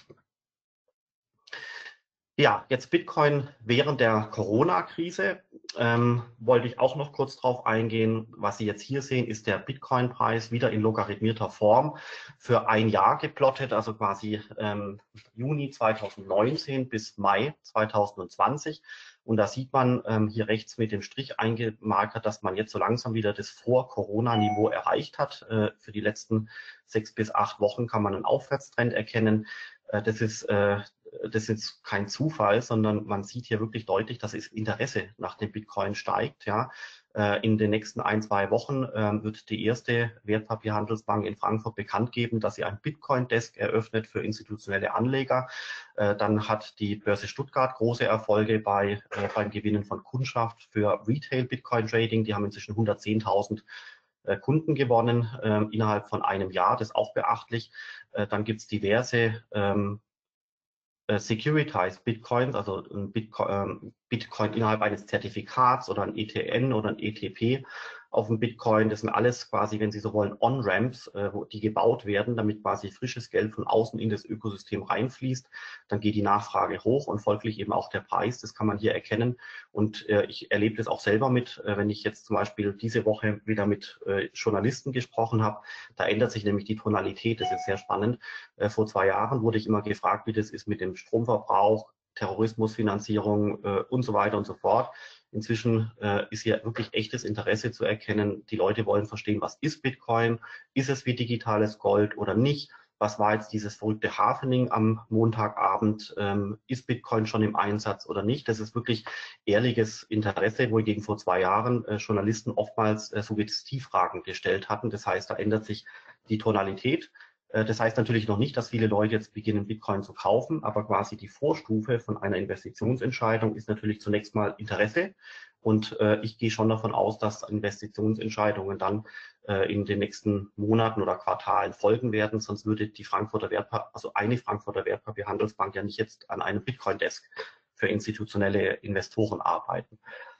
Ja, jetzt Bitcoin während der Corona-Krise. Ähm, wollte ich auch noch kurz drauf eingehen. Was Sie jetzt hier sehen, ist der Bitcoin-Preis wieder in logarithmierter Form für ein Jahr geplottet, also quasi ähm, Juni zweitausendneunzehn bis Mai zweitausendzwanzig. Und da sieht man ähm, hier rechts mit dem Strich eingemarkert, dass man jetzt so langsam wieder das Vor-Corona-Niveau erreicht hat. Äh, für die letzten sechs bis acht Wochen kann man einen Aufwärtstrend erkennen. Äh, das ist äh, Das ist jetzt kein Zufall, sondern man sieht hier wirklich deutlich, dass das Interesse nach dem Bitcoin steigt. Ja. In den nächsten ein, zwei Wochen wird die erste Wertpapierhandelsbank in Frankfurt bekannt geben, dass sie ein Bitcoin-Desk eröffnet für institutionelle Anleger. Dann hat die Börse Stuttgart große Erfolge bei, beim Gewinnen von Kundschaft für Retail-Bitcoin-Trading. Die haben inzwischen hundertzehntausend Kunden gewonnen äh, innerhalb von einem Jahr. Das ist auch beachtlich. Äh, dann gibt es diverse ähm, Securitized Bitcoins, also ein Bitcoin, Bitcoin innerhalb eines Zertifikats oder ein E T N oder ein E T P auf dem Bitcoin. Das sind alles quasi, wenn Sie so wollen, On-Ramps, äh, die gebaut werden, damit quasi frisches Geld von außen in das Ökosystem reinfließt. Dann geht die Nachfrage hoch und folglich eben auch der Preis. Das kann man hier erkennen. Und äh, ich erlebe das auch selber mit, äh, wenn ich jetzt zum Beispiel diese Woche wieder mit äh, Journalisten gesprochen habe. Da ändert sich nämlich die Tonalität. Das ist sehr spannend. Äh, vor zwei Jahren wurde ich immer gefragt, wie das ist mit dem Stromverbrauch, Terrorismusfinanzierung äh, und so weiter und so fort. Inzwischen äh, ist hier wirklich echtes Interesse zu erkennen. Die Leute wollen verstehen, was ist Bitcoin? Ist es wie digitales Gold oder nicht? Was war jetzt dieses verrückte Happening am Montagabend? Ähm, ist Bitcoin schon im Einsatz oder nicht? Das ist wirklich ehrliches Interesse, wohingegen vor zwei Jahren äh, Journalisten oftmals äh, Suggestivfragen gestellt hatten. Das heißt, da ändert sich die Tonalität. Das heißt natürlich noch nicht, dass viele Leute jetzt beginnen, Bitcoin zu kaufen, aber quasi die Vorstufe von einer Investitionsentscheidung ist natürlich zunächst mal Interesse. Und äh, ich gehe schon davon aus, dass Investitionsentscheidungen dann äh, in den nächsten Monaten oder Quartalen folgen werden. Sonst würde die Frankfurter Wertpapier, also eine Frankfurter Wertpapierhandelsbank ja nicht jetzt an einem Bitcoin-Desk für institutionelle Investoren arbeiten.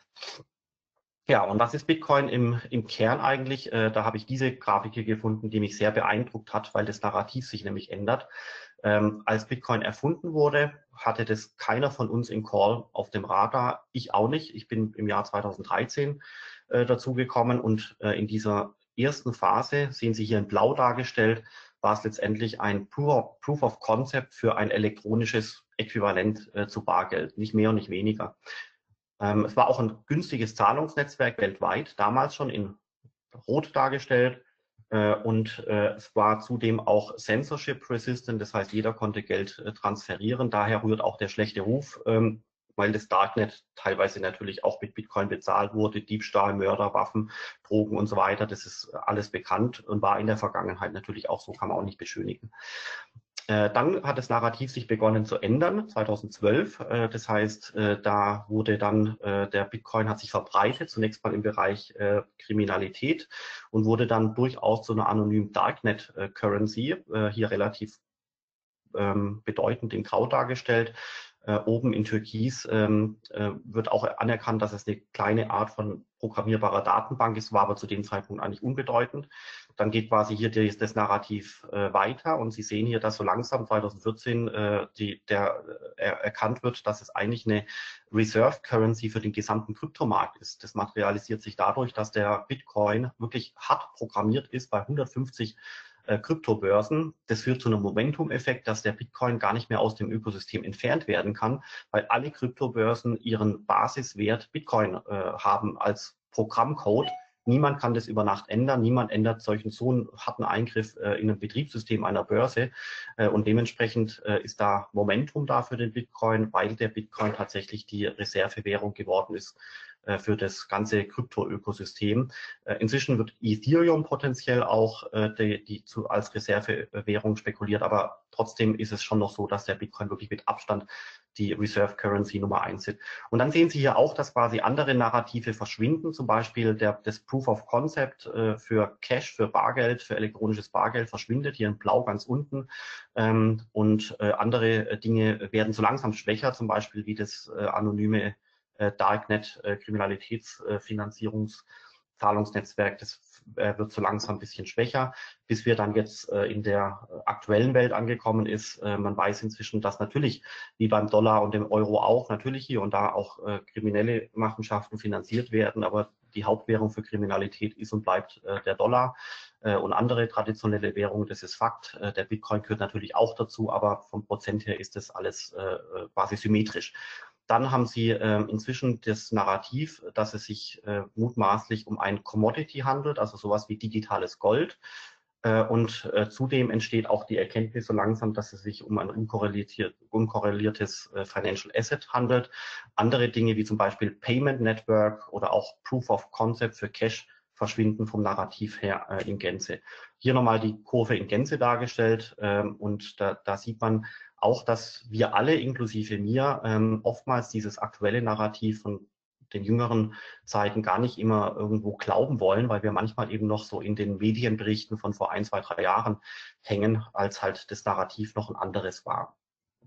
Ja, und was ist Bitcoin im, im Kern eigentlich? Äh, da habe ich diese Grafik hier gefunden, die mich sehr beeindruckt hat, weil das Narrativ sich nämlich ändert. Ähm, als Bitcoin erfunden wurde, hatte das keiner von uns im Call auf dem Radar. Ich auch nicht. Ich bin im Jahr zweitausenddreizehn äh, dazugekommen und äh, in dieser ersten Phase, sehen Sie hier in Blau dargestellt, war es letztendlich ein Proof of, Proof of Concept für ein elektronisches Äquivalent äh, zu Bargeld. Nicht mehr und nicht weniger. Ähm, es war auch ein günstiges Zahlungsnetzwerk weltweit, damals schon in Rot dargestellt. Äh, und äh, es war zudem auch censorship resistant, das heißt, jeder konnte Geld äh, transferieren. Daher rührt auch der schlechte Ruf, ähm, weil das Darknet teilweise natürlich auch mit Bitcoin bezahlt wurde. Diebstahl, Mörder, Waffen, Drogen und so weiter. Das ist alles bekannt und war in der Vergangenheit natürlich auch so, kann man auch nicht beschönigen. Dann hat das Narrativ sich begonnen zu ändern, zweitausendzwölf. Das heißt, da wurde dann, der Bitcoin hat sich verbreitet, zunächst mal im Bereich Kriminalität und wurde dann durchaus zu einer anonymen Darknet-Currency, hier relativ bedeutend in Grau dargestellt. Äh, oben in Türkis ähm, äh, wird auch anerkannt, dass es eine kleine Art von programmierbarer Datenbank ist, war aber zu dem Zeitpunkt eigentlich unbedeutend. Dann geht quasi hier die, das Narrativ äh, weiter und Sie sehen hier, dass so langsam zwanzig vierzehn äh, die, der, äh, erkannt wird, dass es eigentlich eine Reserve Currency für den gesamten Kryptomarkt ist. Das materialisiert sich dadurch, dass der Bitcoin wirklich hart programmiert ist bei hundertfünfzig Äh, Kryptobörsen. Das führt zu einem Momentum-Effekt, dass der Bitcoin gar nicht mehr aus dem Ökosystem entfernt werden kann, weil alle Kryptobörsen ihren Basiswert Bitcoin äh, haben als Programmcode. Niemand kann das über Nacht ändern. Niemand ändert solchen so einen harten Eingriff äh, in ein Betriebssystem einer Börse. Äh, und dementsprechend äh, ist da Momentum da für den Bitcoin, weil der Bitcoin tatsächlich die Reservewährung geworden ist für das ganze Krypto-Ökosystem. Inzwischen wird Ethereum potenziell auch die, die zu, als Reservewährung spekuliert, aber trotzdem ist es schon noch so, dass der Bitcoin wirklich mit Abstand die Reserve Currency Nummer eins ist. Und dann sehen Sie hier auch, dass quasi andere Narrative verschwinden, zum Beispiel der, das Proof of Concept äh, für Cash, für Bargeld, für elektronisches Bargeld verschwindet, hier in Blau ganz unten. Ähm, und äh, andere Dinge werden so langsam schwächer, zum Beispiel wie das äh, anonyme Darknet, äh, Kriminalitätsfinanzierungszahlungsnetzwerk, das äh, wird so langsam ein bisschen schwächer, bis wir dann jetzt äh, in der aktuellen Welt angekommen ist. Äh, man weiß inzwischen, dass natürlich, wie beim Dollar und dem Euro auch, natürlich hier und da auch äh, kriminelle Machenschaften finanziert werden, aber die Hauptwährung für Kriminalität ist und bleibt äh, der Dollar äh, und andere traditionelle Währungen, das ist Fakt. Äh, der Bitcoin gehört natürlich auch dazu, aber vom Prozent her ist das alles äh, quasi symmetrisch. Dann haben Sie äh, inzwischen das Narrativ, dass es sich äh, mutmaßlich um ein Commodity handelt, also sowas wie digitales Gold. Äh, und äh, zudem entsteht auch die Erkenntnis so langsam, dass es sich um ein unkorreliert, unkorreliertes äh, Financial Asset handelt. Andere Dinge wie zum Beispiel Payment Network oder auch Proof of Concept für Cash verschwinden vom Narrativ her äh, in Gänze. Hier nochmal die Kurve in Gänze dargestellt ähm, und da, da sieht man, auch, dass wir alle, inklusive mir, ähm, oftmals dieses aktuelle Narrativ von den jüngeren Zeiten gar nicht immer irgendwo glauben wollen, weil wir manchmal eben noch so in den Medienberichten von vor ein, zwei, drei Jahren hängen, als halt das Narrativ noch ein anderes war.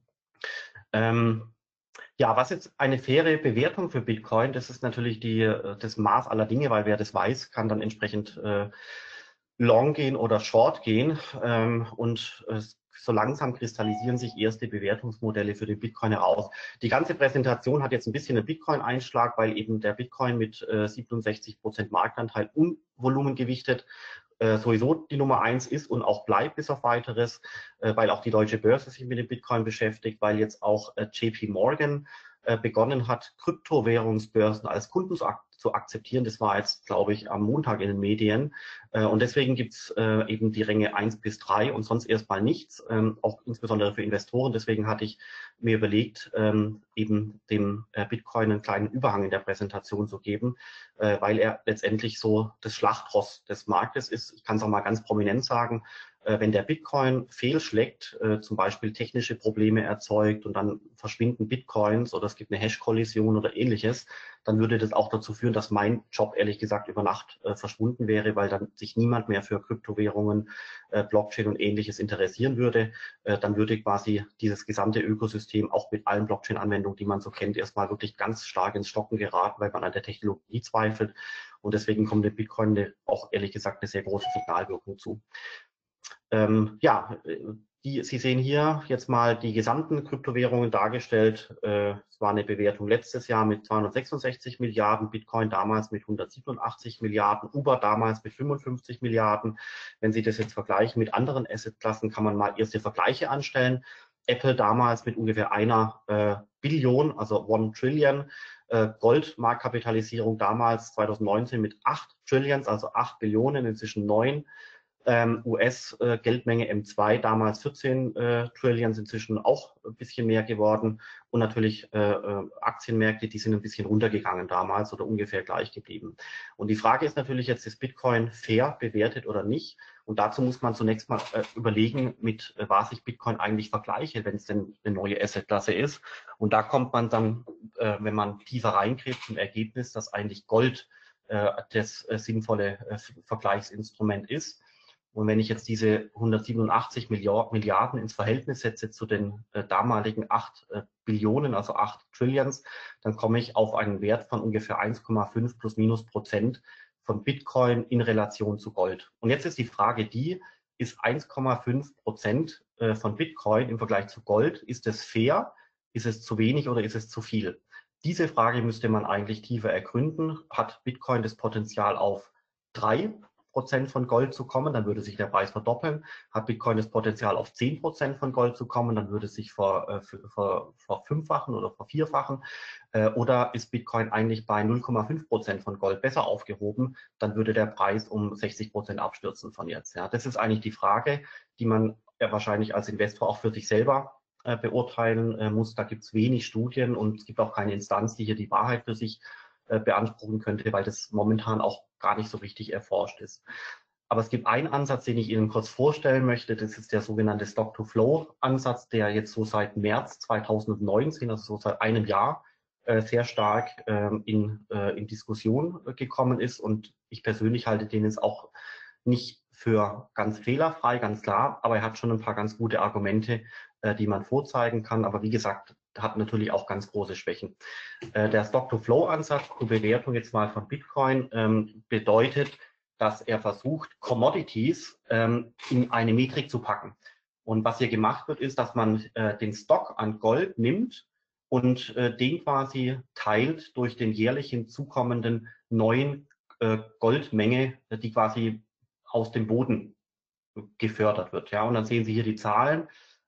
Ähm, ja, was jetzt eine faire Bewertung für Bitcoin, das ist natürlich die, das Maß aller Dinge, weil wer das weiß, kann dann entsprechend äh, long gehen oder short gehen ähm, und äh, so langsam kristallisieren sich erste Bewertungsmodelle für den Bitcoin heraus. Die ganze Präsentation hat jetzt ein bisschen einen Bitcoin-Einschlag, weil eben der Bitcoin mit äh, siebenundsechzig Prozent Marktanteil unvolumengewichtet äh, sowieso die Nummer eins ist und auch bleibt bis auf weiteres, äh, weil auch die Deutsche Börse sich mit dem Bitcoin beschäftigt, weil jetzt auch äh, J P Morgan äh, begonnen hat, Kryptowährungsbörsen als Kunden zu ak zu akzeptieren. Das war jetzt, glaube ich, am Montag in den Medien. Äh, und deswegen gibt's äh, eben die Ränge eins bis drei und sonst erstmal nichts, ähm, auch insbesondere für Investoren. Deswegen hatte ich mir überlegt, ähm, eben dem äh, Bitcoin einen kleinen Überhang in der Präsentation zu geben, äh, weil er letztendlich so das Schlachtross des Marktes ist. Ich kann es auch mal ganz prominent sagen, äh, wenn der Bitcoin fehlschlägt, äh, zum Beispiel technische Probleme erzeugt und dann verschwinden Bitcoins oder es gibt eine Hash-Kollision oder ähnliches, dann würde das auch dazu führen, dass mein Job ehrlich gesagt über Nacht äh, verschwunden wäre, weil dann sich niemand mehr für Kryptowährungen, äh, Blockchain und ähnliches interessieren würde. Äh, dann würde quasi dieses gesamte Ökosystem auch mit allen Blockchain-Anwendungen, die man so kennt, erstmal wirklich ganz stark ins Stocken geraten, weil man an der Technologie zweifelt. Und deswegen kommt dem Bitcoin eine, auch ehrlich gesagt eine sehr große Signalwirkung zu. Ähm, ja, die, Sie sehen hier jetzt mal die gesamten Kryptowährungen dargestellt. Äh, es war eine Bewertung letztes Jahr mit zweihundertsechsundsechzig Milliarden, Bitcoin damals mit hundertsiebenundachtzig Milliarden, Uber damals mit fünfundfünfzig Milliarden. Wenn Sie das jetzt vergleichen mit anderen Assetklassen, kann man mal erste Vergleiche anstellen. Apple damals mit ungefähr einer äh, Billion, also one Trillion. Äh, Goldmarktkapitalisierung damals zweitausendneunzehn mit acht Trillions, also acht Billionen, inzwischen neun. Ähm, U S-Geldmenge äh, M zwei, damals vierzehn äh, Trillions, inzwischen auch ein bisschen mehr geworden. Und natürlich äh, Aktienmärkte, die sind ein bisschen runtergegangen damals oder ungefähr gleich geblieben. Und die Frage ist natürlich jetzt, ist Bitcoin fair bewertet oder nicht? Und dazu muss man zunächst mal äh, überlegen, mit äh, was ich Bitcoin eigentlich vergleiche, wenn es denn eine neue Assetklasse ist. Und da kommt man dann, äh, wenn man tiefer reinkriegt, zum Ergebnis, dass eigentlich Gold äh, das äh, sinnvolle äh, Vergleichsinstrument ist. Und wenn ich jetzt diese hundertsiebenundachtzig Milliarden ins Verhältnis setze zu den äh, damaligen acht äh, Billionen, also acht Trillions, dann komme ich auf einen Wert von ungefähr eins Komma fünf plus minus Prozent von Bitcoin in Relation zu Gold. Und jetzt ist die Frage die, ist eins Komma fünf Prozent äh, von Bitcoin im Vergleich zu Gold, ist es fair, ist es zu wenig oder ist es zu viel? Diese Frage müsste man eigentlich tiefer ergründen. Hat Bitcoin das Potenzial auf drei Prozent von Gold zu kommen, dann würde sich der Preis verdoppeln. Hat Bitcoin das Potenzial auf zehn Prozent von Gold zu kommen, dann würde es sich ver, äh, ver, verfünffachen oder vervierfachen. Äh, oder ist Bitcoin eigentlich bei null Komma fünf Prozent von Gold besser aufgehoben, dann würde der Preis um sechzig Prozent abstürzen von jetzt. Ja, das ist eigentlich die Frage, die man ja wahrscheinlich als Investor auch für sich selber äh, beurteilen äh, muss. Da gibt es wenig Studien und es gibt auch keine Instanz, die hier die Wahrheit für sich beanspruchen könnte, weil das momentan auch gar nicht so richtig erforscht ist. Aber es gibt einen Ansatz, den ich Ihnen kurz vorstellen möchte. Das ist der sogenannte Stock-to-Flow-Ansatz, der jetzt so seit März zweitausendneunzehn, also so seit einem Jahr, äh, sehr stark ähm, in, äh, in Diskussion gekommen ist. Und ich persönlich halte den jetzt auch nicht für ganz fehlerfrei, ganz klar, aber er hat schon ein paar ganz gute Argumente, äh, die man vorzeigen kann. Aber wie gesagt, hat natürlich auch ganz große Schwächen. Äh, der Stock-to-Flow-Ansatz zur Bewertung jetzt mal von Bitcoin ähm, bedeutet, dass er versucht, Commodities ähm, in eine Metrik zu packen. Und was hier gemacht wird, ist, dass man äh, den Stock an Gold nimmt und äh, den quasi teilt durch den jährlich hinzukommenden neuen äh, Goldmenge, die quasi aus dem Boden gefördert wird. Ja, und dann sehen Sie hier die Zahlen.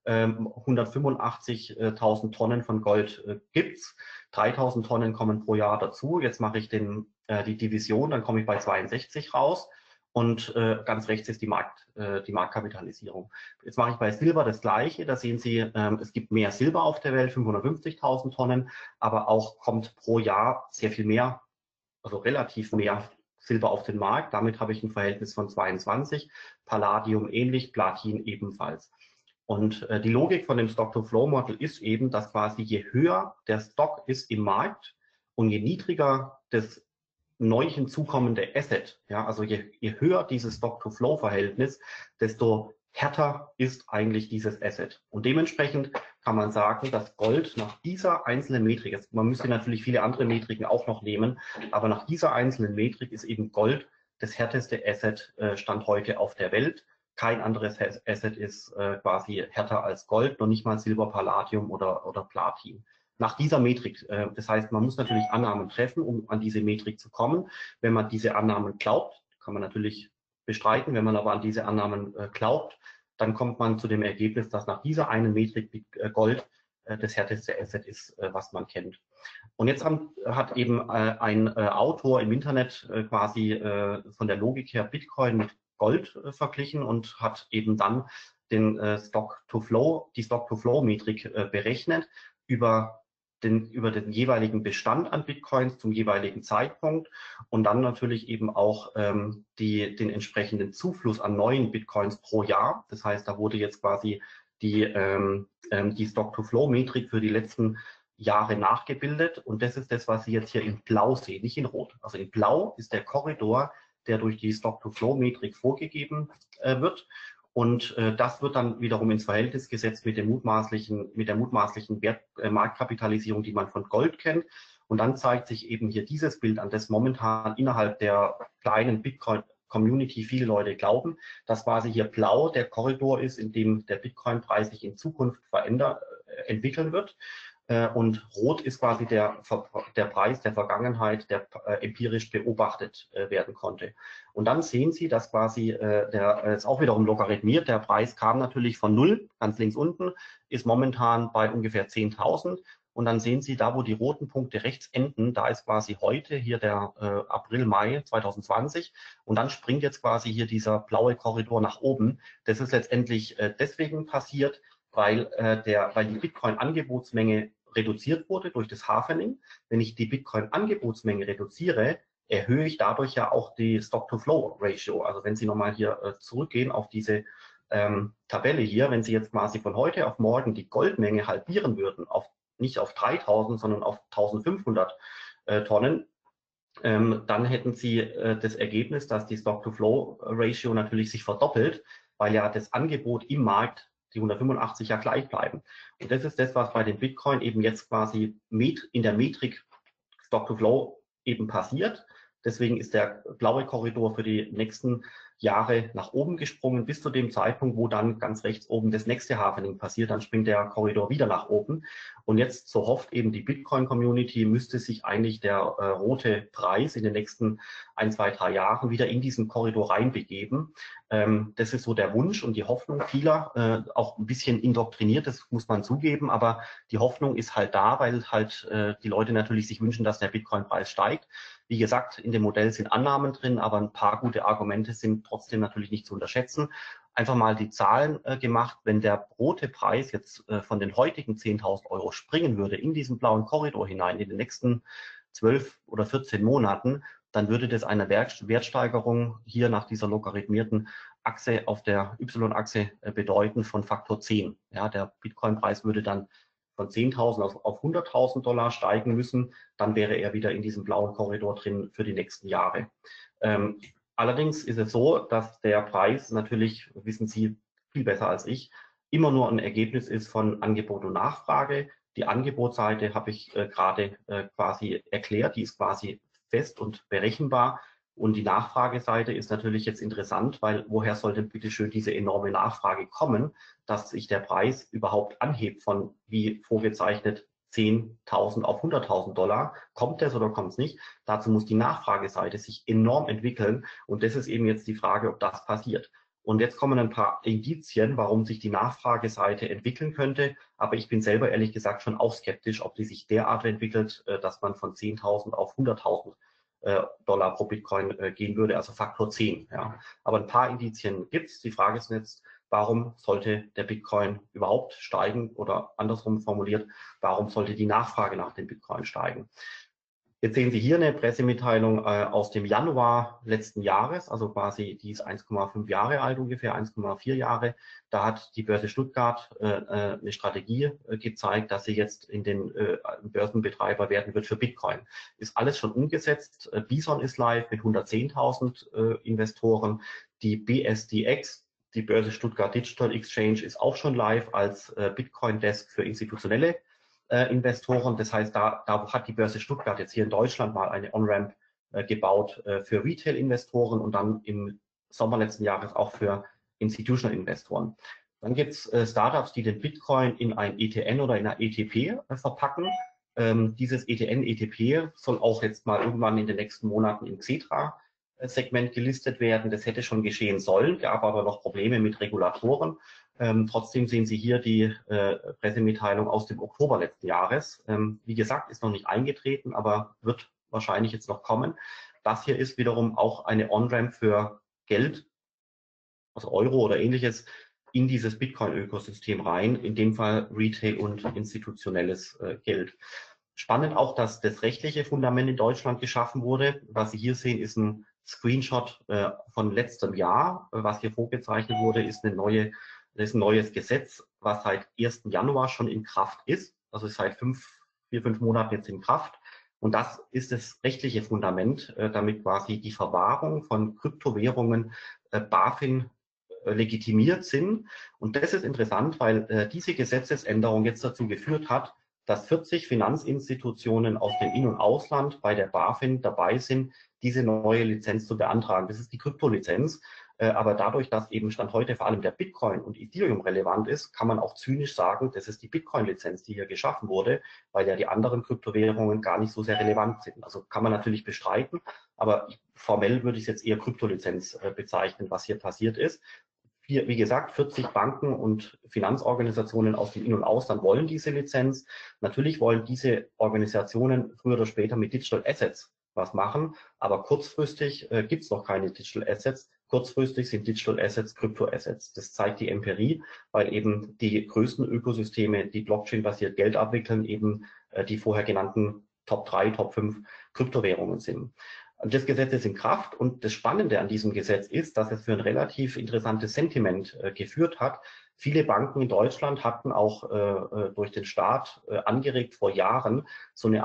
hundertfünfundachtzigtausend Tonnen von Gold äh, gibt's. dreitausend Tonnen kommen pro Jahr dazu. Jetzt mache ich den, äh, die Division, dann komme ich bei zweiundsechzig raus. Und äh, ganz rechts ist die, Markt, äh, die Marktkapitalisierung. Jetzt mache ich bei Silber das Gleiche. Da sehen Sie, ähm, es gibt mehr Silber auf der Welt, fünfhundertfünfzigtausend Tonnen, aber auch kommt pro Jahr sehr viel mehr, also relativ mehr Silber auf den Markt. Damit habe ich ein Verhältnis von zweiundzwanzig. Palladium ähnlich, Platin ebenfalls. Und äh, die Logik von dem Stock-to-Flow-Model ist eben, dass quasi je höher der Stock ist im Markt und je niedriger das neu hinzukommende Asset, ja, also je, je höher dieses Stock-to-Flow-Verhältnis, desto härter ist eigentlich dieses Asset. Und dementsprechend kann man sagen, dass Gold nach dieser einzelnen Metrik, jetzt, man müsste natürlich viele andere Metriken auch noch nehmen, aber nach dieser einzelnen Metrik ist eben Gold das härteste Asset äh, Stand heute auf der Welt. Kein anderes Asset ist äh, quasi härter als Gold, noch nicht mal Silber, Palladium oder, oder Platin. Nach dieser Metrik, äh, das heißt, man muss natürlich Annahmen treffen, um an diese Metrik zu kommen. Wenn man diese Annahmen glaubt, kann man natürlich bestreiten, wenn man aber an diese Annahmen äh, glaubt, dann kommt man zu dem Ergebnis, dass nach dieser einen Metrik äh, Gold äh, das härteste Asset ist, äh, was man kennt. Und jetzt haben, hat eben äh, ein äh, Autor im Internet äh, quasi äh, von der Logik her Bitcoin mit Gold äh, verglichen und hat eben dann den äh, Stock-to-Flow, die Stock-to-Flow-Metrik äh, berechnet über den, über den jeweiligen Bestand an Bitcoins zum jeweiligen Zeitpunkt und dann natürlich eben auch ähm, die, den entsprechenden Zufluss an neuen Bitcoins pro Jahr. Das heißt, da wurde jetzt quasi die, ähm, die Stock-to-Flow-Metrik für die letzten Jahre nachgebildet und das ist das, was Sie jetzt hier in Blau sehen, nicht in Rot. Also in Blau ist der Korridor, der durch die Stock-to-Flow-Metrik vorgegeben äh, wird. Und äh, das wird dann wiederum ins Verhältnis gesetzt mit, dem mutmaßlichen, mit der mutmaßlichen Wert, äh, Marktkapitalisierung, die man von Gold kennt. Und dann zeigt sich eben hier dieses Bild an, das momentan innerhalb der kleinen Bitcoin-Community viele Leute glauben, dass quasi hier blau der Korridor ist, in dem der Bitcoin-Preis sich in Zukunft verändern, äh, entwickeln wird. Und rot ist quasi der, der Preis der Vergangenheit, der äh, empirisch beobachtet äh, werden konnte. Und dann sehen Sie, dass quasi, äh, der ist auch wiederum logarithmiert, der Preis kam natürlich von null, ganz links unten, ist momentan bei ungefähr zehntausend. Und dann sehen Sie, da wo die roten Punkte rechts enden, da ist quasi heute hier der äh, April, Mai zweitausendzwanzig. Und dann springt jetzt quasi hier dieser blaue Korridor nach oben. Das ist letztendlich äh, deswegen passiert, weil, äh, der, weil die Bitcoin-Angebotsmenge reduziert wurde durch das Halvening. Wenn ich die Bitcoin-Angebotsmenge reduziere, erhöhe ich dadurch ja auch die Stock-to-Flow-Ratio. Also wenn Sie nochmal hier äh, zurückgehen auf diese ähm, Tabelle hier, wenn Sie jetzt quasi von heute auf morgen die Goldmenge halbieren würden, auf, nicht auf dreitausend, sondern auf eintausendfünfhundert äh, Tonnen, ähm, dann hätten Sie äh, das Ergebnis, dass die Stock-to-Flow-Ratio natürlich sich verdoppelt, weil ja das Angebot im Markt, die hundertfünfundachtzig, ja gleich bleiben. Und das ist das, was bei den Bitcoin eben jetzt quasi met in der Metrik Stock-to-Flow eben passiert. Deswegen ist der blaue Korridor für die nächsten Jahre nach oben gesprungen, bis zu dem Zeitpunkt, wo dann ganz rechts oben das nächste Happening passiert. Dann springt der Korridor wieder nach oben. Und jetzt, so hofft eben die Bitcoin-Community, müsste sich eigentlich der äh, rote Preis in den nächsten ein, zwei, drei Jahren wieder in diesen Korridor reinbegeben. Ähm, das ist so der Wunsch und die Hoffnung vieler, äh, auch ein bisschen indoktriniert, das muss man zugeben, aber die Hoffnung ist halt da, weil halt äh, die Leute natürlich sich wünschen, dass der Bitcoin-Preis steigt. Wie gesagt, in dem Modell sind Annahmen drin, aber ein paar gute Argumente sind trotzdem natürlich nicht zu unterschätzen. Einfach mal die Zahlen äh, gemacht, wenn der rote Preis jetzt äh, von den heutigen zehntausend Euro springen würde in diesen blauen Korridor hinein in den nächsten zwölf oder vierzehn Monaten, dann würde das eine Wertsteigerung hier nach dieser logarithmierten Achse auf der Y-Achse äh, bedeuten von Faktor zehn. Ja, der Bitcoin-Preis würde dann von zehntausend auf, auf hunderttausend Dollar steigen müssen, dann wäre er wieder in diesem blauen Korridor drin für die nächsten Jahre. Ähm, allerdings ist es so, dass der Preis natürlich, wissen Sie viel besser als ich, immer nur ein Ergebnis ist von Angebot und Nachfrage. Die Angebotsseite habe ich äh, gerade äh, quasi erklärt, die ist quasi fest und berechenbar. Und die Nachfrageseite ist natürlich jetzt interessant, weil woher sollte bitte schön diese enorme Nachfrage kommen, dass sich der Preis überhaupt anhebt von, wie vorgezeichnet, zehntausend auf hunderttausend Dollar. Kommt das oder kommt es nicht? Dazu muss die Nachfrageseite sich enorm entwickeln. Und das ist eben jetzt die Frage, ob das passiert. Und jetzt kommen ein paar Indizien, warum sich die Nachfrageseite entwickeln könnte. Aber ich bin selber ehrlich gesagt schon auch skeptisch, ob die sich derart entwickelt, dass man von zehntausend auf hunderttausend Dollar pro Bitcoin äh, gehen würde, also Faktor zehn. Ja. Aber ein paar Indizien gibt es. Die Frage ist jetzt, warum sollte der Bitcoin überhaupt steigen oder andersrum formuliert, warum sollte die Nachfrage nach dem Bitcoin steigen? Jetzt sehen Sie hier eine Pressemitteilung äh, aus dem Januar letzten Jahres, also quasi die ist eins Komma fünf Jahre alt, ungefähr eins Komma vier Jahre. Da hat die Börse Stuttgart äh, eine Strategie äh, gezeigt, dass sie jetzt in den äh, Börsenbetreiber werden wird für Bitcoin. Ist alles schon umgesetzt. Äh, Bison ist live mit hundertzehntausend äh, Investoren. Die B S D X, die Börse Stuttgart Digital Exchange, ist auch schon live als äh, Bitcoin-Desk für institutionelle Investoren. Das heißt, da, da hat die Börse Stuttgart jetzt hier in Deutschland mal eine On-Ramp äh, gebaut äh, für Retail-Investoren und dann im Sommer letzten Jahres auch für Institutional-Investoren. Dann gibt es äh, Startups, die den Bitcoin in ein E T N oder in ein E T P äh, verpacken. Ähm, dieses E T N, E T P soll auch jetzt mal irgendwann in den nächsten Monaten im Xetra-Segment gelistet werden. Das hätte schon geschehen sollen, gab aber noch Probleme mit Regulatoren. Ähm, trotzdem sehen Sie hier die äh, Pressemitteilung aus dem Oktober letzten Jahres. Ähm, wie gesagt, ist noch nicht eingetreten, aber wird wahrscheinlich jetzt noch kommen. Das hier ist wiederum auch eine On-Ramp für Geld, also Euro oder ähnliches, in dieses Bitcoin-Ökosystem rein, in dem Fall Retail und institutionelles äh, Geld. Spannend auch, dass das rechtliche Fundament in Deutschland geschaffen wurde. Was Sie hier sehen, ist ein Screenshot äh, von letztem Jahr. Was hier vorgezeichnet wurde, ist eine neue Das ist ein neues Gesetz, was seit ersten Januar schon in Kraft ist, also seit fünf, vier, fünf Monaten jetzt in Kraft. Und das ist das rechtliche Fundament, äh, damit quasi die Verwahrung von Kryptowährungen äh, BaFin äh, legitimiert sind. Und das ist interessant, weil äh, diese Gesetzesänderung jetzt dazu geführt hat, dass vierzig Finanzinstitutionen aus dem In- und Ausland bei der BaFin dabei sind, diese neue Lizenz zu beantragen. Das ist die Kryptolizenz. Aber dadurch, dass eben Stand heute vor allem der Bitcoin und Ethereum relevant ist, kann man auch zynisch sagen, das ist die Bitcoin-Lizenz, die hier geschaffen wurde, weil ja die anderen Kryptowährungen gar nicht so sehr relevant sind. Also kann man natürlich bestreiten, aber formell würde ich es jetzt eher Kryptolizenz bezeichnen, was hier passiert ist. Wie, wie gesagt, vierzig Banken und Finanzorganisationen aus dem In- und Ausland wollen diese Lizenz. Natürlich wollen diese Organisationen früher oder später mit Digital Assets was machen, aber kurzfristig äh, gibt es noch keine Digital Assets. Kurzfristig sind Digital Assets Krypto-Assets. Das zeigt die Empirie, weil eben die größten Ökosysteme, die Blockchain-basiert Geld abwickeln, eben äh, die vorher genannten Top drei, Top fünf Kryptowährungen sind. Das Gesetz ist in Kraft und das Spannende an diesem Gesetz ist, dass es für ein relativ interessantes Sentiment äh, geführt hat. Viele Banken in Deutschland hatten auch äh, durch den Staat äh, angeregt vor Jahren so eine Art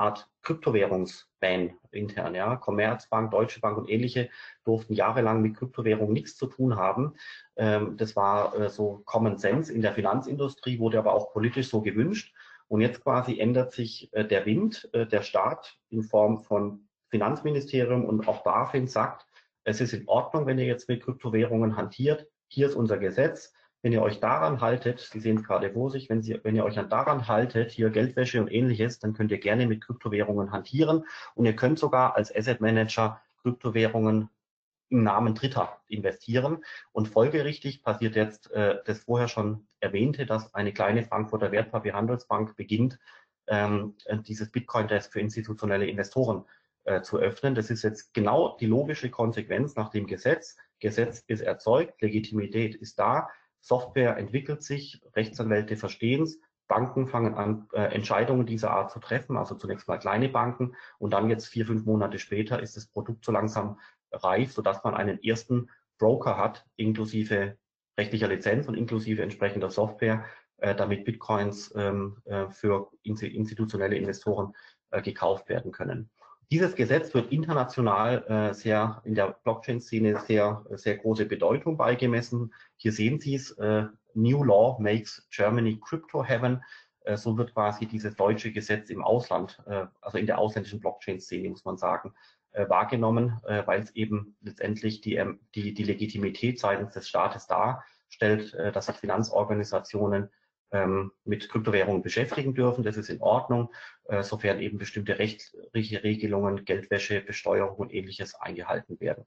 Kryptowährungsban intern. Ja. Commerzbank, Deutsche Bank und ähnliche durften jahrelang mit Kryptowährungen nichts zu tun haben. Ähm, das war äh, so Common Sense in der Finanzindustrie, wurde aber auch politisch so gewünscht. Und jetzt quasi ändert sich äh, der Wind. Äh, der Staat in Form von Finanzministerium und auch BaFin sagt, es ist in Ordnung, wenn ihr jetzt mit Kryptowährungen hantiert. Hier ist unser Gesetz. Wenn ihr euch daran haltet, Sie sehen es gerade vor sich, wenn, Sie, wenn ihr euch daran haltet, hier Geldwäsche und ähnliches, dann könnt ihr gerne mit Kryptowährungen hantieren und ihr könnt sogar als Asset Manager Kryptowährungen im Namen Dritter investieren. Und folgerichtig passiert jetzt äh, das vorher schon erwähnte, dass eine kleine Frankfurter Wertpapierhandelsbank beginnt, ähm, dieses Bitcoin-Desk für institutionelle Investoren äh, zu öffnen. Das ist jetzt genau die logische Konsequenz nach dem Gesetz. Gesetz ist erzeugt, Legitimität ist da, Software entwickelt sich, Rechtsanwälte verstehen es, Banken fangen an, äh, Entscheidungen dieser Art zu treffen, also zunächst mal kleine Banken und dann jetzt vier, fünf Monate später ist das Produkt so langsam reif, sodass man einen ersten Broker hat, inklusive rechtlicher Lizenz und inklusive entsprechender Software, äh, damit Bitcoins ähm, äh, für institutionelle Investoren äh, gekauft werden können. Dieses Gesetz wird international äh, sehr in der Blockchain-Szene sehr, sehr große Bedeutung beigemessen. Hier sehen Sie es, äh, New Law makes Germany Crypto Heaven. Äh, so wird quasi dieses deutsche Gesetz im Ausland, äh, also in der ausländischen Blockchain-Szene, muss man sagen, äh, wahrgenommen, äh, weil es eben letztendlich die, ähm, die, die Legitimität seitens des Staates darstellt, äh, dass sich Finanzorganisationen ähm, mit Kryptowährungen beschäftigen dürfen. Das ist in Ordnung, äh, sofern eben bestimmte rechtliche Regelungen, Geldwäsche, Besteuerung und ähnliches eingehalten werden.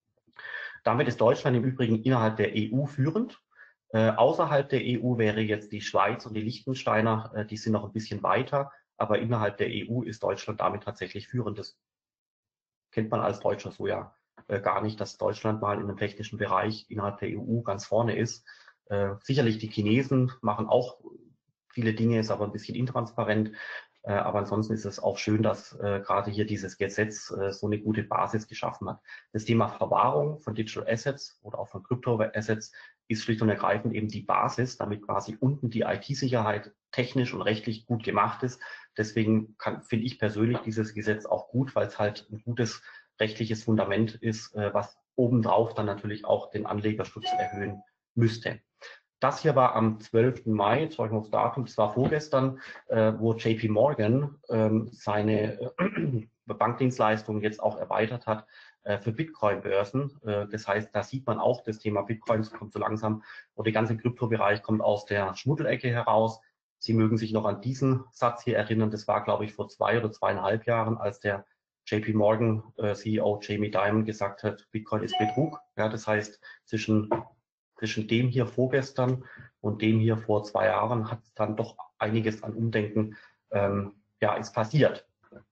Damit ist Deutschland im Übrigen innerhalb der E U führend. Äh, außerhalb der E U wäre jetzt die Schweiz und die Liechtensteiner, äh, die sind noch ein bisschen weiter, aber innerhalb der E U ist Deutschland damit tatsächlich führend. Das kennt man als Deutscher so ja äh, gar nicht, dass Deutschland mal in einem technischen Bereich innerhalb der E U ganz vorne ist. Äh, sicherlich die Chinesen machen auch viele Dinge, ist aber ein bisschen intransparent. Äh, aber ansonsten ist es auch schön, dass äh, gerade hier dieses Gesetz äh, so eine gute Basis geschaffen hat. Das Thema Verwahrung von Digital Assets oder auch von Crypto Assets ist schlicht und ergreifend eben die Basis, damit quasi unten die I T-Sicherheit technisch und rechtlich gut gemacht ist. Deswegen finde ich persönlich dieses Gesetz auch gut, weil es halt ein gutes rechtliches Fundament ist, äh, was obendrauf dann natürlich auch den Anlegerschutz erhöhen müsste. Das hier war am zwölften Mai, jetzt schaue ich mal aufs Datum, das war vorgestern, äh, wo J P Morgan ähm, seine äh, Bankdienstleistungen jetzt auch erweitert hat äh, für Bitcoin-Börsen. Äh, das heißt, da sieht man auch, das Thema Bitcoins kommt so langsam und der ganze Kryptobereich kommt aus der Schmuddelecke heraus. Sie mögen sich noch an diesen Satz hier erinnern, das war, glaube ich, vor zwei oder zweieinhalb Jahren, als der J P Morgan äh, C E O Jamie Dimon gesagt hat, Bitcoin ist Betrug. Ja, das heißt, zwischen Zwischen dem hier vorgestern und dem hier vor zwei Jahren hat dann doch einiges an Umdenken ähm, ja, ist passiert.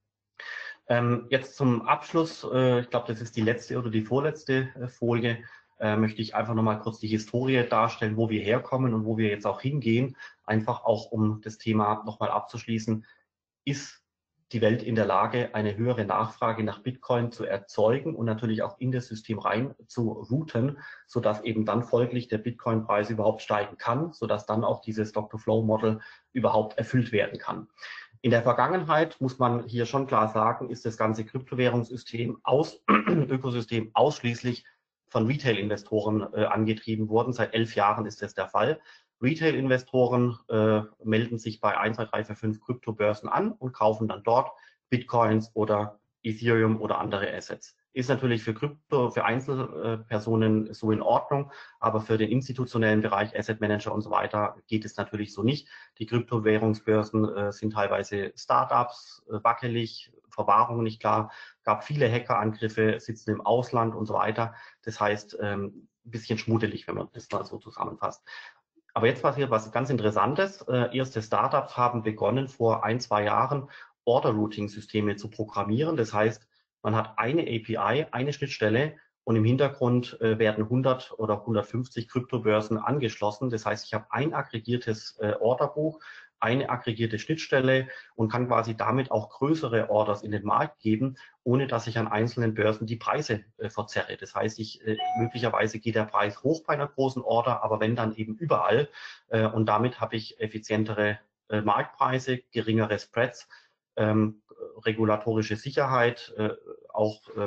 Ähm, jetzt zum Abschluss, äh, ich glaube, das ist die letzte oder die vorletzte äh, Folie, äh, möchte ich einfach nochmal kurz die Historie darstellen, wo wir herkommen und wo wir jetzt auch hingehen. Einfach auch, um das Thema nochmal abzuschließen, ist die Welt in der Lage, eine höhere Nachfrage nach Bitcoin zu erzeugen und natürlich auch in das System rein zu routen, sodass eben dann folglich der Bitcoin-Preis überhaupt steigen kann, sodass dann auch dieses Stock-to-Flow-Model überhaupt erfüllt werden kann. In der Vergangenheit, muss man hier schon klar sagen, ist das ganze Kryptowährungssystem, aus, Ökosystem ausschließlich von Retail-Investoren äh, angetrieben worden. Seit elf Jahren ist das der Fall. Retail-Investoren äh, melden sich bei eins, zwei, drei, vier, fünf Kryptobörsen an und kaufen dann dort Bitcoins oder Ethereum oder andere Assets. Ist natürlich für Krypto, für Einzelpersonen so in Ordnung, aber für den institutionellen Bereich, Asset Manager und so weiter, geht es natürlich so nicht. Die Kryptowährungsbörsen äh, sind teilweise Startups, äh, wackelig, Verwahrung nicht klar, gab viele Hackerangriffe, sitzen im Ausland und so weiter. Das heißt, ähm, ein bisschen schmuddelig, wenn man das mal so zusammenfasst. Aber jetzt passiert was ganz Interessantes. Äh, erste Startups haben begonnen, vor ein, zwei Jahren Order-Routing-Systeme zu programmieren. Das heißt, man hat eine A P I, eine Schnittstelle und im Hintergrund äh, werden hundert oder hundertfünfzig Kryptobörsen angeschlossen. Das heißt, ich habe ein aggregiertes äh, Orderbuch, eine aggregierte Schnittstelle und kann quasi damit auch größere Orders in den Markt geben, ohne dass ich an einzelnen Börsen die Preise äh, verzerre. Das heißt, ich, äh, möglicherweise geht der Preis hoch bei einer großen Order, aber wenn dann eben überall. Äh, und damit habe ich effizientere äh, Marktpreise, geringere Spreads, ähm, regulatorische Sicherheit, äh, auch äh,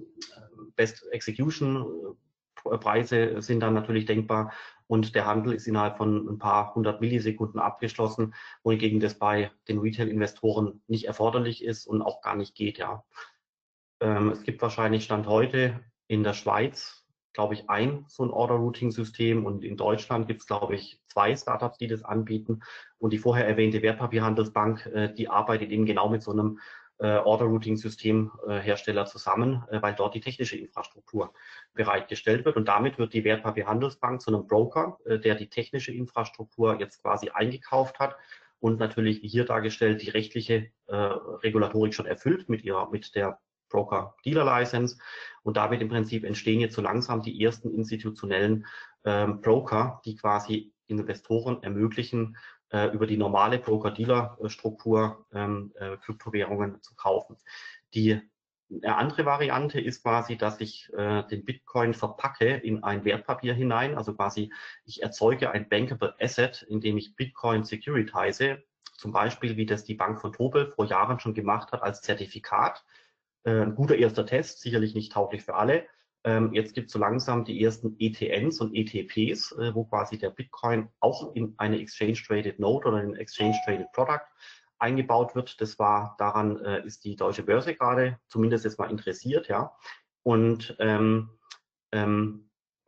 Best Execution Preise sind dann natürlich denkbar und der Handel ist innerhalb von ein paar hundert Millisekunden abgeschlossen, wohingegen das bei den Retail-Investoren nicht erforderlich ist und auch gar nicht geht. Ja. Ähm, es gibt wahrscheinlich Stand heute in der Schweiz, glaube ich, ein so ein Order-Routing-System und in Deutschland gibt es, glaube ich, zwei Startups, die das anbieten und die vorher erwähnte Wertpapierhandelsbank, äh, die arbeitet eben genau mit so einem äh, Order-Routing-System-Hersteller äh, zusammen, äh, weil dort die technische Infrastruktur bereitgestellt wird und damit wird die Wertpapierhandelsbank zu einem Broker, äh, der die technische Infrastruktur jetzt quasi eingekauft hat und natürlich hier dargestellt die rechtliche äh, Regulatorik schon erfüllt mit ihrer, mit der Broker-Dealer-License und damit im Prinzip entstehen jetzt so langsam die ersten institutionellen ähm, Broker, die quasi Investoren ermöglichen, äh, über die normale Broker-Dealer-Struktur ähm, äh, Kryptowährungen zu kaufen. Die eine andere Variante ist quasi, dass ich äh, den Bitcoin verpacke in ein Wertpapier hinein, also quasi ich erzeuge ein bankable Asset, indem ich Bitcoin securitize, zum Beispiel wie das die Bank von Tobel vor Jahren schon gemacht hat als Zertifikat. Ein guter erster Test, sicherlich nicht tauglich für alle. Ähm, jetzt gibt es so langsam die ersten E T Ns und E T Ps, äh, wo quasi der Bitcoin auch in eine Exchange-Traded Note oder in ein Exchange-Traded Product eingebaut wird. Das war, daran äh, ist die Deutsche Börse gerade zumindest jetzt mal interessiert, ja. Und ähm, ähm,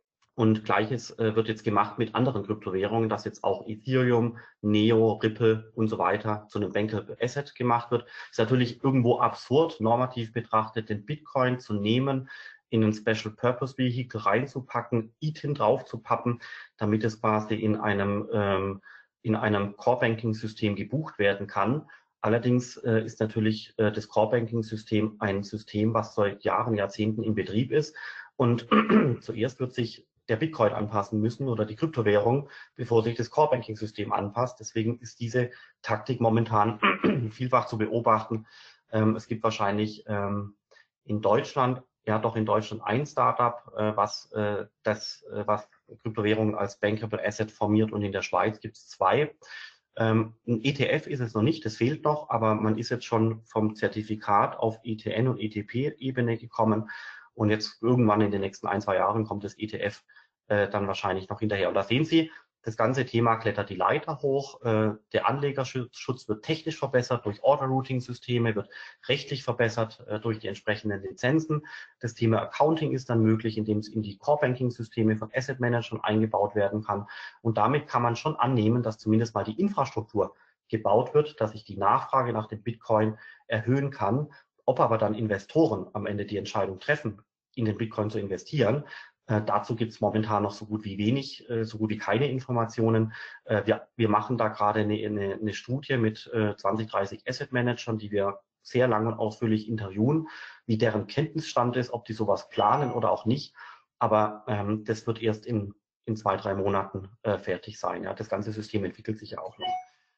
Und Gleiches äh, wird jetzt gemacht mit anderen Kryptowährungen, dass jetzt auch Ethereum, Neo, Ripple und so weiter zu einem bankable Asset gemacht wird. Ist natürlich irgendwo absurd, normativ betrachtet, den Bitcoin zu nehmen, in ein Special Purpose Vehicle reinzupacken, I T I N draufzupappen, damit es quasi in einem, ähm, in einem Core Banking System gebucht werden kann. Allerdings äh, ist natürlich äh, das Core Banking System ein System, was seit Jahren, Jahrzehnten in Betrieb ist. Und zuerst wird sich der Bitcoin anpassen müssen oder die Kryptowährung, bevor sich das Core-Banking-System anpasst. Deswegen ist diese Taktik momentan vielfach zu beobachten. Ähm, es gibt wahrscheinlich ähm, in Deutschland, ja doch in Deutschland ein Startup, äh, was äh, das, äh, was Kryptowährungen als bankable Asset formiert und in der Schweiz gibt es zwei. Ähm, ein E T F ist es noch nicht, das fehlt noch, aber man ist jetzt schon vom Zertifikat auf E T N und E T P-Ebene gekommen. Und jetzt irgendwann in den nächsten ein, zwei Jahren kommt das E T F äh, dann wahrscheinlich noch hinterher. Und da sehen Sie, das ganze Thema klettert die Leiter hoch. Äh, der Anlegerschutz wird technisch verbessert durch Order-Routing-Systeme, wird rechtlich verbessert äh, durch die entsprechenden Lizenzen. Das Thema Accounting ist dann möglich, indem es in die Core-Banking-Systeme von Asset-Managern eingebaut werden kann. Und damit kann man schon annehmen, dass zumindest mal die Infrastruktur gebaut wird, dass ich die Nachfrage nach dem Bitcoin erhöhen kann. Ob aber dann Investoren am Ende die Entscheidung treffen, in den Bitcoin zu investieren, äh, dazu gibt es momentan noch so gut wie wenig, äh, so gut wie keine Informationen. Äh, wir, wir machen da gerade eine, eine, eine Studie mit äh, zwanzig, dreißig Asset Managern, die wir sehr lang und ausführlich interviewen, wie deren Kenntnisstand ist, ob die sowas planen oder auch nicht. Aber ähm, das wird erst in, in zwei, drei Monaten äh, fertig sein. Ja. Das ganze System entwickelt sich ja auch noch.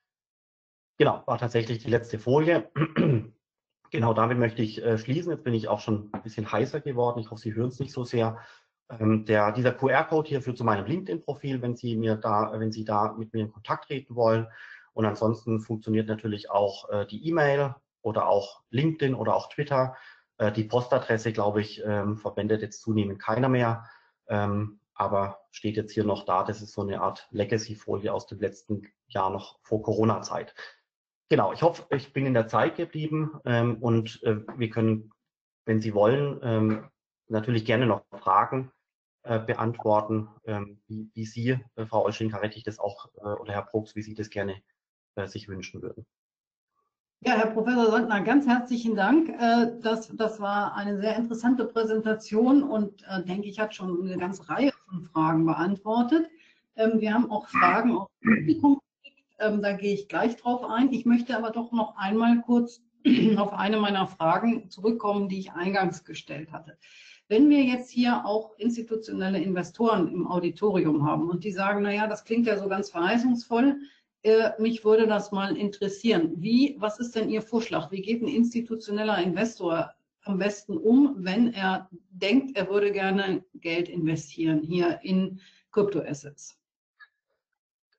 Genau, war tatsächlich die letzte Folie. Genau, damit möchte ich äh, schließen. Jetzt bin ich auch schon ein bisschen heißer geworden. Ich hoffe, Sie hören es nicht so sehr. Ähm, der, dieser Q R-Code hier führt zu meinem LinkedIn-Profil, wenn Sie mir da, wenn Sie da mit mir in Kontakt treten wollen. Und ansonsten funktioniert natürlich auch äh, die E-Mail oder auch LinkedIn oder auch Twitter. Äh, die Postadresse, glaube ich, ähm, verwendet jetzt zunehmend keiner mehr. Ähm, aber steht jetzt hier noch da. Das ist so eine Art Legacy-Folie aus dem letzten Jahr noch vor Corona-Zeit. Genau, ich hoffe, ich bin in der Zeit geblieben ähm, und äh, wir können, wenn Sie wollen, ähm, natürlich gerne noch Fragen äh, beantworten, ähm, wie, wie Sie, äh, Frau Olschin-Karettich, das auch, äh, oder Herr Brooks, wie Sie das gerne äh, sich wünschen würden. Ja, Herr Professor Sandner, ganz herzlichen Dank. Äh, das, das war eine sehr interessante Präsentation und äh, denke ich, hat schon eine ganze Reihe von Fragen beantwortet. Ähm, wir haben auch Fragen aus dem Publikum. Da gehe ich gleich drauf ein. Ich möchte aber doch noch einmal kurz auf eine meiner Fragen zurückkommen, die ich eingangs gestellt hatte. Wenn wir jetzt hier auch institutionelle Investoren im Auditorium haben und die sagen, naja, das klingt ja so ganz verheißungsvoll, äh, mich würde das mal interessieren. Wie, was ist denn Ihr Vorschlag? Wie geht ein institutioneller Investor am besten um, wenn er denkt, er würde gerne Geld investieren hier in Kryptoassets?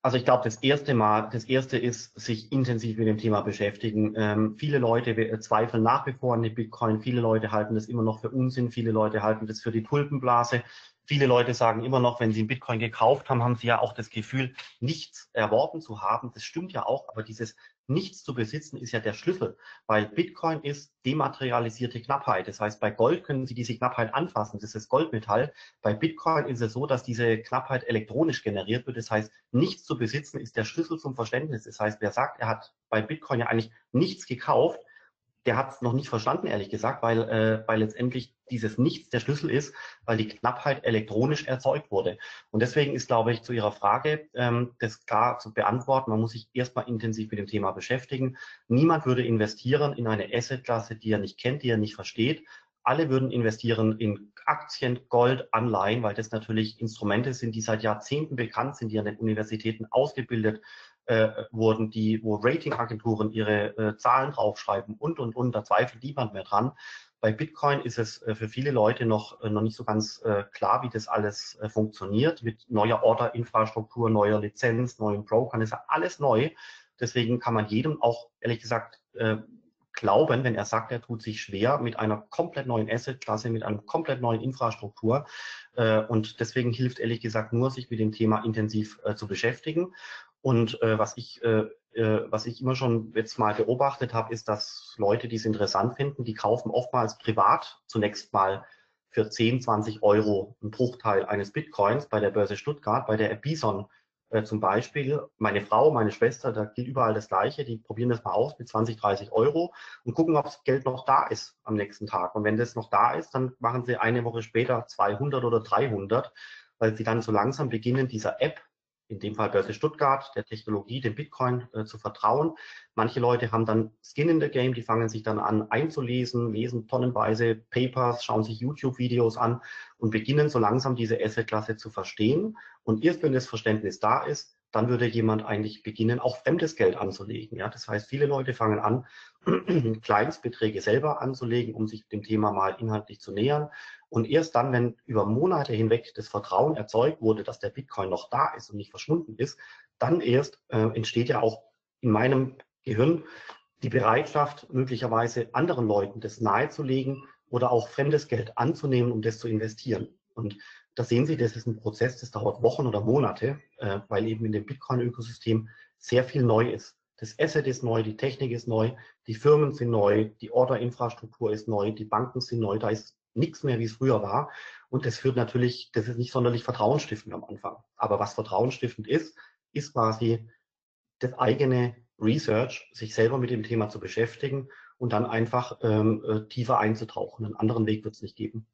Also ich glaube, das erste Mal, das erste ist, sich intensiv mit dem Thema beschäftigen. Ähm, viele Leute zweifeln nach wie vor an den Bitcoin. Viele Leute halten das immer noch für Unsinn. Viele Leute halten das für die Tulpenblase. Viele Leute sagen immer noch, wenn sie einen Bitcoin gekauft haben, haben sie ja auch das Gefühl, nichts erworben zu haben. Das stimmt ja auch, aber dieses Nichts zu besitzen ist ja der Schlüssel, weil Bitcoin ist dematerialisierte Knappheit. Das heißt, bei Gold können Sie diese Knappheit anfassen. Das ist Goldmetall. Bei Bitcoin ist es so, dass diese Knappheit elektronisch generiert wird. Das heißt, nichts zu besitzen ist der Schlüssel zum Verständnis. Das heißt, wer sagt, er hat bei Bitcoin ja eigentlich nichts gekauft, der hat es noch nicht verstanden, ehrlich gesagt, weil, äh, weil letztendlich dieses Nichts der Schlüssel ist, weil die Knappheit elektronisch erzeugt wurde. Und deswegen ist, glaube ich, zu Ihrer Frage, ähm, das klar zu beantworten, man muss sich erstmal intensiv mit dem Thema beschäftigen. Niemand würde investieren in eine Assetklasse, die er nicht kennt, die er nicht versteht. Alle würden investieren in Aktien, Gold, Anleihen, weil das natürlich Instrumente sind, die seit Jahrzehnten bekannt sind, die an den Universitäten ausgebildet äh, wurden, die, wo Ratingagenturen ihre äh, Zahlen draufschreiben und, und, und, da zweifelt niemand mehr dran. Bei Bitcoin ist es äh, für viele Leute noch, äh, noch nicht so ganz äh, klar, wie das alles äh, funktioniert. Mit neuer Order-Infrastruktur, neuer Lizenz, neuen Brokern ist ja alles neu. Deswegen kann man jedem auch, ehrlich gesagt, äh, glauben, wenn er sagt, er tut sich schwer mit einer komplett neuen Assetklasse, mit einer komplett neuen Infrastruktur. Äh, und deswegen hilft ehrlich gesagt nur, sich mit dem Thema intensiv äh, zu beschäftigen. Und äh, was ich äh, äh, was ich immer schon jetzt mal beobachtet habe, ist, dass Leute, die es interessant finden, die kaufen oftmals privat zunächst mal für zehn, zwanzig Euro einen Bruchteil eines Bitcoins bei der Börse Stuttgart, bei der Bison äh, zum Beispiel. Meine Frau, meine Schwester, da gilt überall das Gleiche, die probieren das mal aus mit zwanzig, dreißig Euro und gucken, ob das Geld noch da ist am nächsten Tag. Und wenn das noch da ist, dann machen sie eine Woche später zweihundert oder dreihundert, weil sie dann so langsam beginnen, dieser App, in dem Fall Börse Stuttgart, der Technologie, dem Bitcoin äh, zu vertrauen. Manche Leute haben dann Skin in the Game, die fangen sich dann an einzulesen, lesen tonnenweise Papers, schauen sich YouTube-Videos an und beginnen so langsam diese Assetklasse zu verstehen. Und erst wenn das Verständnis da ist, dann würde jemand eigentlich beginnen, auch fremdes Geld anzulegen. Ja, das heißt, viele Leute fangen an, Kleinstbeträge selber anzulegen, um sich dem Thema mal inhaltlich zu nähern. Und erst dann, wenn über Monate hinweg das Vertrauen erzeugt wurde, dass der Bitcoin noch da ist und nicht verschwunden ist, dann erst äh, entsteht ja auch in meinem Gehirn die Bereitschaft, möglicherweise anderen Leuten das nahezulegen oder auch fremdes Geld anzunehmen, um das zu investieren. Und da sehen Sie, das ist ein Prozess, das dauert Wochen oder Monate, äh, weil eben in dem Bitcoin-Ökosystem sehr viel neu ist. Das Asset ist neu, die Technik ist neu, die Firmen sind neu, die Order-Infrastruktur ist neu, die Banken sind neu, da ist nichts mehr, wie es früher war. Und das führt natürlich, das ist nicht sonderlich vertrauensstiftend am Anfang. Aber was vertrauensstiftend ist, ist quasi das eigene Research, sich selber mit dem Thema zu beschäftigen und dann einfach ähm, äh, tiefer einzutauchen. Einen anderen Weg wird es nicht geben.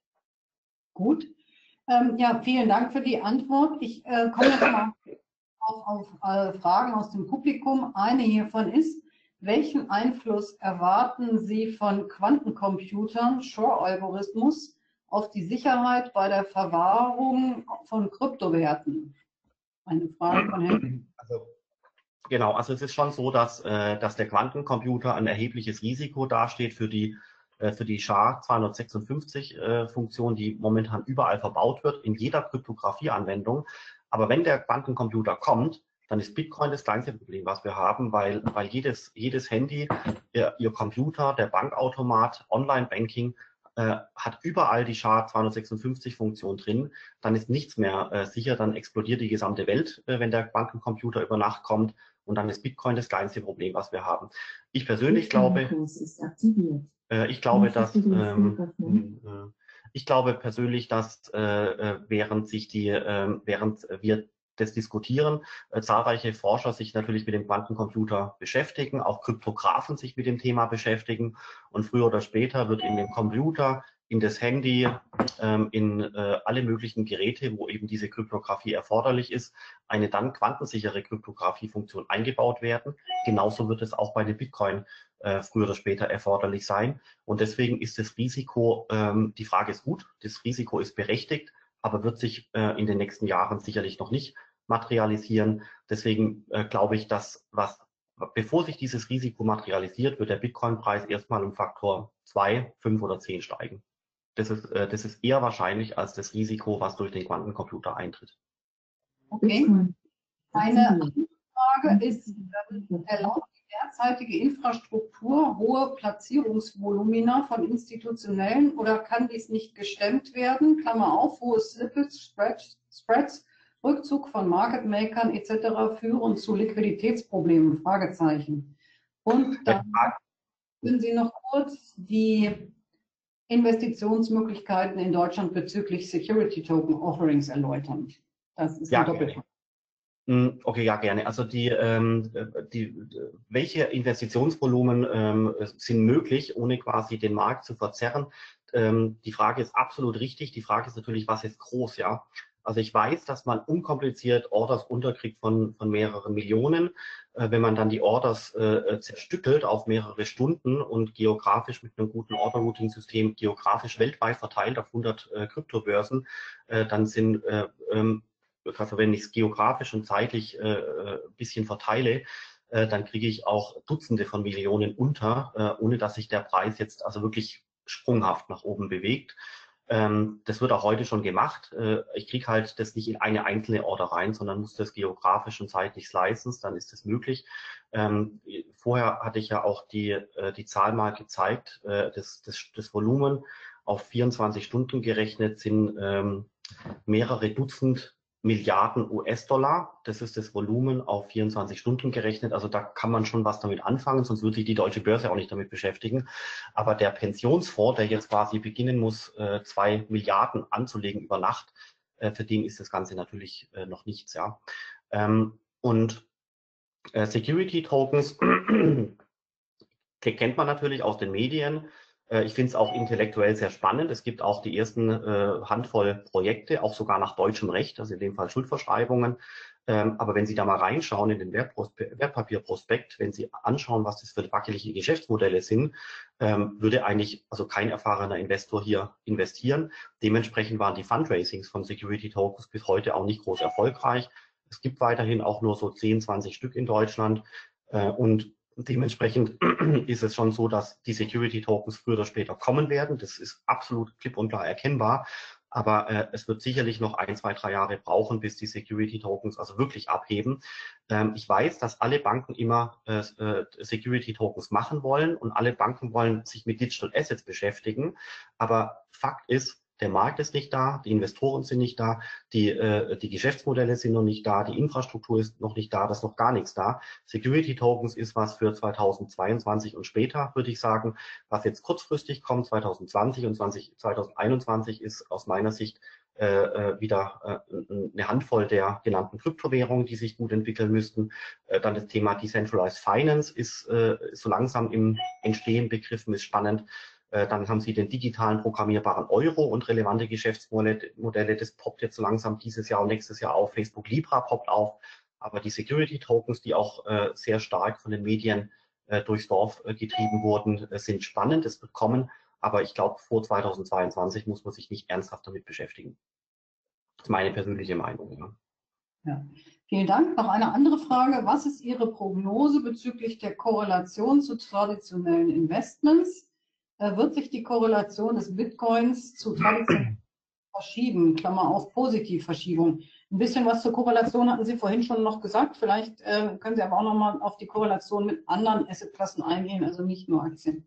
Gut. Ähm, ja, vielen Dank für die Antwort. Ich äh, komme jetzt mal auf, auf äh, Fragen aus dem Publikum. Eine hiervon ist, welchen Einfluss erwarten Sie von Quantencomputern, Shor-Algorithmus, auf die Sicherheit bei der Verwahrung von Kryptowerten? Eine Frage von Herrn. Also, genau, also es ist schon so, dass, äh, dass der Quantencomputer ein erhebliches Risiko dasteht für die, äh, für die S H A zweihundertsechsundfünfzig äh, Funktion, die momentan überall verbaut wird, in jeder Kryptografieanwendung. Aber wenn der Quantencomputer kommt, dann ist Bitcoin das kleinste Problem, was wir haben, weil, weil jedes, jedes Handy, ihr, ihr Computer, der Bankautomat, Online-Banking äh, hat überall die S H A zweihundertsechsundfünfzig Funktion drin. Dann ist nichts mehr äh, sicher, dann explodiert die gesamte Welt, äh, wenn der Quantencomputer über Nacht kommt. Und dann ist Bitcoin das kleinste Problem, was wir haben. Ich persönlich glaube, äh, ich glaube, dass ähm, äh, ich glaube persönlich, dass äh, während sich die, äh, während wir das diskutieren, äh, zahlreiche Forscher sich natürlich mit dem Quantencomputer beschäftigen, auch Kryptografen sich mit dem Thema beschäftigen und früher oder später wird in den Computer, in das Handy, ähm, in äh, alle möglichen Geräte, wo eben diese Kryptographie erforderlich ist, eine dann quantensichere Kryptografiefunktion eingebaut werden. Genauso wird es auch bei den Bitcoin äh, früher oder später erforderlich sein. Und deswegen ist das Risiko, ähm, die Frage ist gut, das Risiko ist berechtigt, aber wird sich äh, in den nächsten Jahren sicherlich noch nicht materialisieren. Deswegen äh, glaube ich, dass was, bevor sich dieses Risiko materialisiert, wird der Bitcoin-Preis erstmal um Faktor zwei, fünf oder zehn steigen. Das ist, äh, das ist eher wahrscheinlich als das Risiko, was durch den Quantencomputer eintritt. Okay. Eine andere Frage ist, ähm, erlaubt die derzeitige Infrastruktur hohe Platzierungsvolumina von institutionellen oder kann dies nicht gestemmt werden? Klammer auf, hohe Slippage, Spreads, Spreads, Rückzug von Market Makern et cetera führen zu Liquiditätsproblemen? Fragezeichen. Und dann können Sie noch kurz die Investitionsmöglichkeiten in Deutschland bezüglich Security Token Offerings erläutern. Das ist ja, ein Doppelpunkt. Okay, ja, gerne. Also die, ähm, die welche Investitionsvolumen ähm, sind möglich, ohne quasi den Markt zu verzerren? Ähm, die Frage ist absolut richtig. Die Frage ist natürlich, was ist groß, ja? Also ich weiß, dass man unkompliziert Orders unterkriegt von, von mehreren Millionen. Äh, wenn man dann die Orders äh, zerstückelt auf mehrere Stunden und geografisch mit einem guten Order-Routing-System geografisch weltweit verteilt auf hundert äh, Kryptobörsen, äh, dann sind äh, ähm, also wenn ich es geografisch und zeitlich äh, ein bisschen verteile, äh, dann kriege ich auch Dutzende von Millionen unter, äh, ohne dass sich der Preis jetzt also wirklich sprunghaft nach oben bewegt. Ähm, das wird auch heute schon gemacht. Äh, ich kriege halt das nicht in eine einzelne Order rein, sondern muss das geografisch und zeitlich slicen, dann ist das möglich. Ähm, vorher hatte ich ja auch die, äh, die Zahl mal gezeigt, äh, das, das, das Volumen auf vierundzwanzig Stunden gerechnet sind ähm, mehrere Dutzend Milliarden U S-Dollar. Das ist das Volumen auf vierundzwanzig Stunden gerechnet. Also da kann man schon was damit anfangen, sonst würde sich die deutsche Börse auch nicht damit beschäftigen. Aber der Pensionsfonds, der jetzt quasi beginnen muss, äh, zwei Milliarden anzulegen über Nacht, äh, für den ist das Ganze natürlich äh, noch nichts. Ja. Ähm, und äh, Security Tokens kennt man natürlich aus den Medien. Ich finde es auch intellektuell sehr spannend. Es gibt auch die ersten äh, Handvoll Projekte, auch sogar nach deutschem Recht, also in dem Fall Schuldverschreibungen. Ähm, aber wenn Sie da mal reinschauen in den Wertpapierprospekt, wenn Sie anschauen, was das für wackelige Geschäftsmodelle sind, ähm, würde eigentlich also kein erfahrener Investor hier investieren. Dementsprechend waren die Fundraisings von Security Tokens bis heute auch nicht groß erfolgreich. Es gibt weiterhin auch nur so zehn, zwanzig Stück in Deutschland. Äh, und Dementsprechend ist es schon so, dass die Security Tokens früher oder später kommen werden. Das ist absolut klipp und klar erkennbar. Aber äh, es wird sicherlich noch ein, zwei, drei Jahre brauchen, bis die Security Tokens also wirklich abheben. Ähm, ich weiß, dass alle Banken immer äh, Security Tokens machen wollen und alle Banken wollen sich mit Digital Assets beschäftigen. Aber Fakt ist, der Markt ist nicht da, die Investoren sind nicht da, die, äh, die Geschäftsmodelle sind noch nicht da, die Infrastruktur ist noch nicht da, da ist noch gar nichts da. Security Tokens ist was für zweitausendzweiundzwanzig und später, würde ich sagen. Was jetzt kurzfristig kommt, zweitausendzwanzig und zweitausendeinundzwanzig, ist aus meiner Sicht äh, wieder äh, eine Handvoll der genannten Kryptowährungen, die sich gut entwickeln müssten. Äh, dann das Thema Decentralized Finance ist äh, so langsam im Entstehen begriffen, ist spannend. Dann haben Sie den digitalen programmierbaren Euro und relevante Geschäftsmodelle. Das poppt jetzt so langsam dieses Jahr und nächstes Jahr auf. Facebook Libra poppt auf. Aber die Security Tokens, die auch äh, sehr stark von den Medien äh, durchs Dorf äh, getrieben wurden, äh, sind spannend. Es wird kommen. Aber ich glaube, vor zweitausendzweiundzwanzig muss man sich nicht ernsthaft damit beschäftigen. Das ist meine persönliche Meinung. Ja. Ja. Vielen Dank. Noch eine andere Frage. Was ist Ihre Prognose bezüglich der Korrelation zu traditionellen Investments? Wird sich die Korrelation des Bitcoins zu traditionellen verschieben? Klammer auf, Positivverschiebung. Ein bisschen was zur Korrelation hatten Sie vorhin schon noch gesagt. Vielleicht äh, können Sie aber auch noch mal auf die Korrelation mit anderen Assetklassen eingehen, also nicht nur Aktien.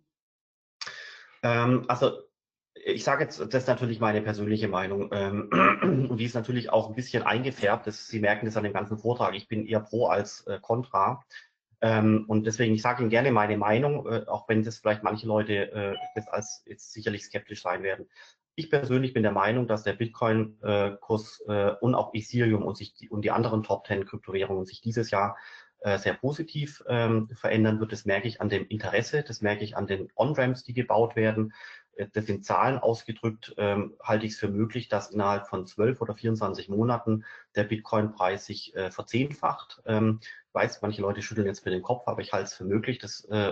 Ähm, also ich sage jetzt, das ist natürlich meine persönliche Meinung ähm, und die ist natürlich auch ein bisschen eingefärbt. Das, Sie merken das an dem ganzen Vortrag. Ich bin eher pro als äh, contra. Ähm, und deswegen, ich sage Ihnen gerne meine Meinung, äh, auch wenn das vielleicht manche Leute äh, das als jetzt sicherlich skeptisch sein werden. Ich persönlich bin der Meinung, dass der Bitcoin-Kurs äh, und auch Ethereum und, sich die, und die anderen Top zehn Kryptowährungen sich dieses Jahr äh, sehr positiv ähm, verändern wird. Das merke ich an dem Interesse, das merke ich an den On-Ramps, die gebaut werden. Das in Zahlen ausgedrückt, ähm, halte ich es für möglich, dass innerhalb von zwölf oder vierundzwanzig Monaten der Bitcoin-Preis sich äh, verzehnfacht. Ähm, ich weiß, manche Leute schütteln jetzt mit dem Kopf, aber ich halte es für möglich. Das, äh,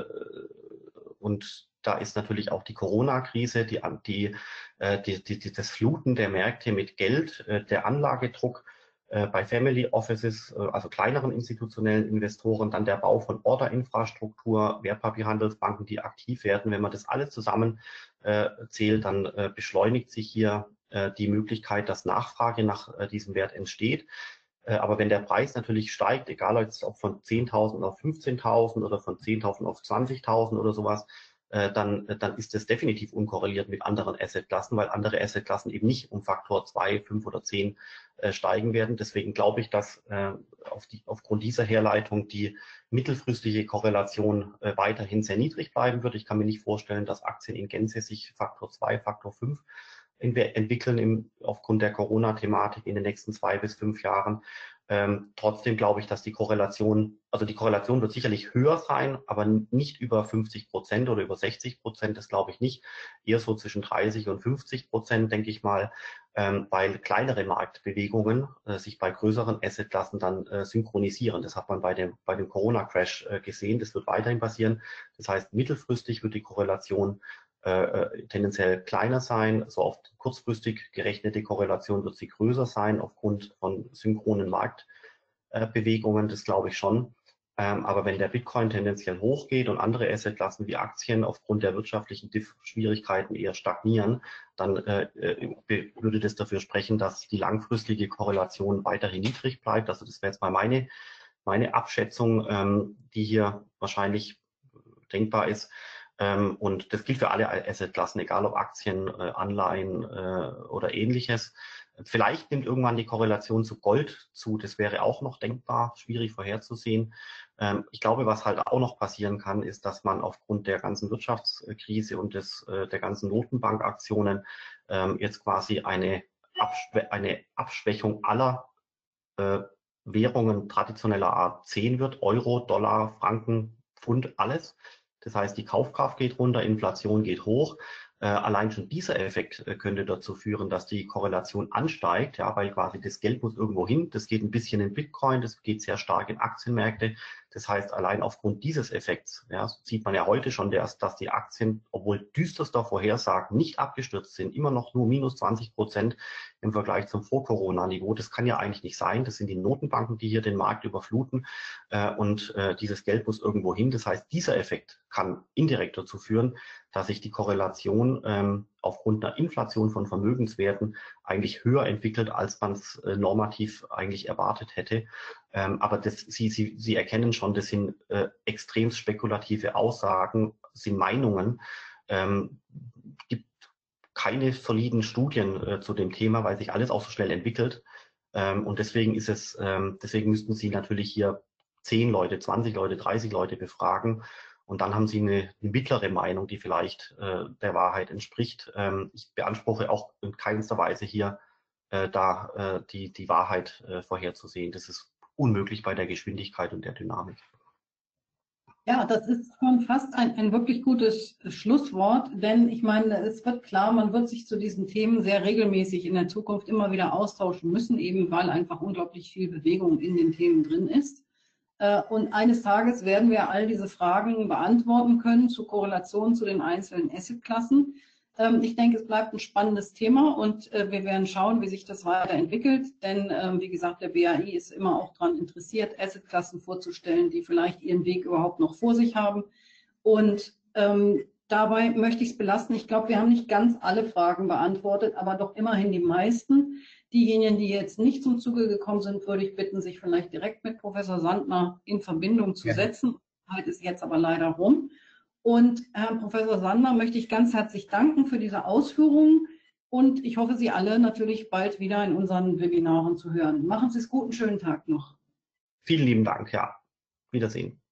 und da ist natürlich auch die Corona-Krise, die, die, äh, die, die, das Fluten der Märkte mit Geld, äh, der Anlagedruck äh, bei Family Offices, äh, also kleineren institutionellen Investoren, dann der Bau von Orderinfrastruktur, Wertpapierhandelsbanken, die aktiv werden. Wenn man das alles zusammen äh, zählt, dann äh, beschleunigt sich hier äh, die Möglichkeit, dass Nachfrage nach äh, diesem Wert entsteht. Aber wenn der Preis natürlich steigt, egal ob von zehntausend auf fünfzehntausend oder von zehntausend auf zwanzigtausend oder sowas, dann, dann ist das definitiv unkorreliert mit anderen Assetklassen, weil andere Assetklassen eben nicht um Faktor zwei, fünf oder zehn steigen werden. Deswegen glaube ich, dass auf die, aufgrund dieser Herleitung die mittelfristige Korrelation weiterhin sehr niedrig bleiben wird. Ich kann mir nicht vorstellen, dass Aktien in Gänze sich Faktor zwei, Faktor fünf entwickeln im, aufgrund der Corona-Thematik in den nächsten zwei bis fünf Jahren. Ähm, trotzdem glaube ich, dass die Korrelation, also die Korrelation wird sicherlich höher sein, aber nicht über fünfzig Prozent oder über sechzig Prozent, das glaube ich nicht. Eher so zwischen dreißig und fünfzig Prozent, denke ich mal, ähm, weil kleinere Marktbewegungen äh, sich bei größeren Assetklassen dann äh, synchronisieren. Das hat man bei dem, bei dem Corona-Crash äh, gesehen. Das wird weiterhin passieren. Das heißt, mittelfristig wird die Korrelation Äh, tendenziell kleiner sein, so auf kurzfristig gerechnete Korrelation wird sie größer sein aufgrund von synchronen Marktbewegungen, äh, das glaube ich schon. Ähm, aber wenn der Bitcoin tendenziell hochgeht und andere Assetklassen wie Aktien aufgrund der wirtschaftlichen Schwierigkeiten eher stagnieren, dann äh, würde das dafür sprechen, dass die langfristige Korrelation weiterhin niedrig bleibt. Also das wäre jetzt mal meine, meine Abschätzung, ähm, die hier wahrscheinlich denkbar ist. Ähm, und das gilt für alle Assetklassen, egal ob Aktien, äh, Anleihen äh, oder ähnliches. Vielleicht nimmt irgendwann die Korrelation zu Gold zu. Das wäre auch noch denkbar, schwierig vorherzusehen. Ähm, ich glaube, was halt auch noch passieren kann, ist, dass man aufgrund der ganzen Wirtschaftskrise und des, äh, der ganzen Notenbankaktionen ähm, jetzt quasi eine, Abschwä eine Abschwächung aller äh, Währungen traditioneller Art sehen wird. Euro, Dollar, Franken, Pfund, alles. Das heißt, die Kaufkraft geht runter, Inflation geht hoch. Äh, allein schon dieser Effekt äh, könnte dazu führen, dass die Korrelation ansteigt, ja, weil quasi das Geld muss irgendwo hin. Das geht ein bisschen in Bitcoin, das geht sehr stark in Aktienmärkte. Das heißt, allein aufgrund dieses Effekts, ja, sieht man ja heute schon, dass, dass die Aktien, obwohl düsterster Vorhersagen nicht abgestürzt sind, immer noch nur minus zwanzig Prozent im Vergleich zum Vor-Corona-Niveau. Das kann ja eigentlich nicht sein. Das sind die Notenbanken, die hier den Markt überfluten. Äh, und äh, dieses Geld muss irgendwo hin. Das heißt, dieser Effekt kann indirekt dazu führen, dass sich die Korrelation ähm, aufgrund einer Inflation von Vermögenswerten eigentlich höher entwickelt, als man es äh, normativ eigentlich erwartet hätte. Ähm, aber das, Sie, Sie, Sie erkennen schon, das sind äh, extrem spekulative Aussagen, sind Meinungen. Ähm, gibt keine soliden Studien äh, zu dem Thema, weil sich alles auch so schnell entwickelt. Ähm, und deswegen ist es, ähm, deswegen müssten Sie natürlich hier zehn Leute, zwanzig Leute, dreißig Leute befragen. Und dann haben Sie eine, eine mittlere Meinung, die vielleicht äh, der Wahrheit entspricht. Ähm, ich beanspruche auch in keinster Weise hier äh, da äh, die, die Wahrheit äh, vorherzusehen. Das ist unmöglich bei der Geschwindigkeit und der Dynamik. Ja, das ist schon fast ein, ein wirklich gutes Schlusswort, denn ich meine, es wird klar, man wird sich zu diesen Themen sehr regelmäßig in der Zukunft immer wieder austauschen müssen, eben weil einfach unglaublich viel Bewegung in den Themen drin ist. Und eines Tages werden wir all diese Fragen beantworten können zur Korrelation zu den einzelnen Assetklassen. Ich denke, es bleibt ein spannendes Thema und wir werden schauen, wie sich das weiterentwickelt. Denn wie gesagt, der B A I ist immer auch daran interessiert, Assetklassen vorzustellen, die vielleicht ihren Weg überhaupt noch vor sich haben. Und ähm, dabei möchte ich es belassen. Ich glaube, wir haben nicht ganz alle Fragen beantwortet, aber doch immerhin die meisten. Diejenigen, die jetzt nicht zum Zuge gekommen sind, würde ich bitten, sich vielleicht direkt mit Professor Sandner in Verbindung zu setzen. Die Zeit ist jetzt aber leider rum. Und Herrn Professor Sandner möchte ich ganz herzlich danken für diese Ausführungen und ich hoffe, Sie alle natürlich bald wieder in unseren Webinaren zu hören. Machen Sie es gut, einen schönen Tag noch. Vielen lieben Dank, ja. Wiedersehen.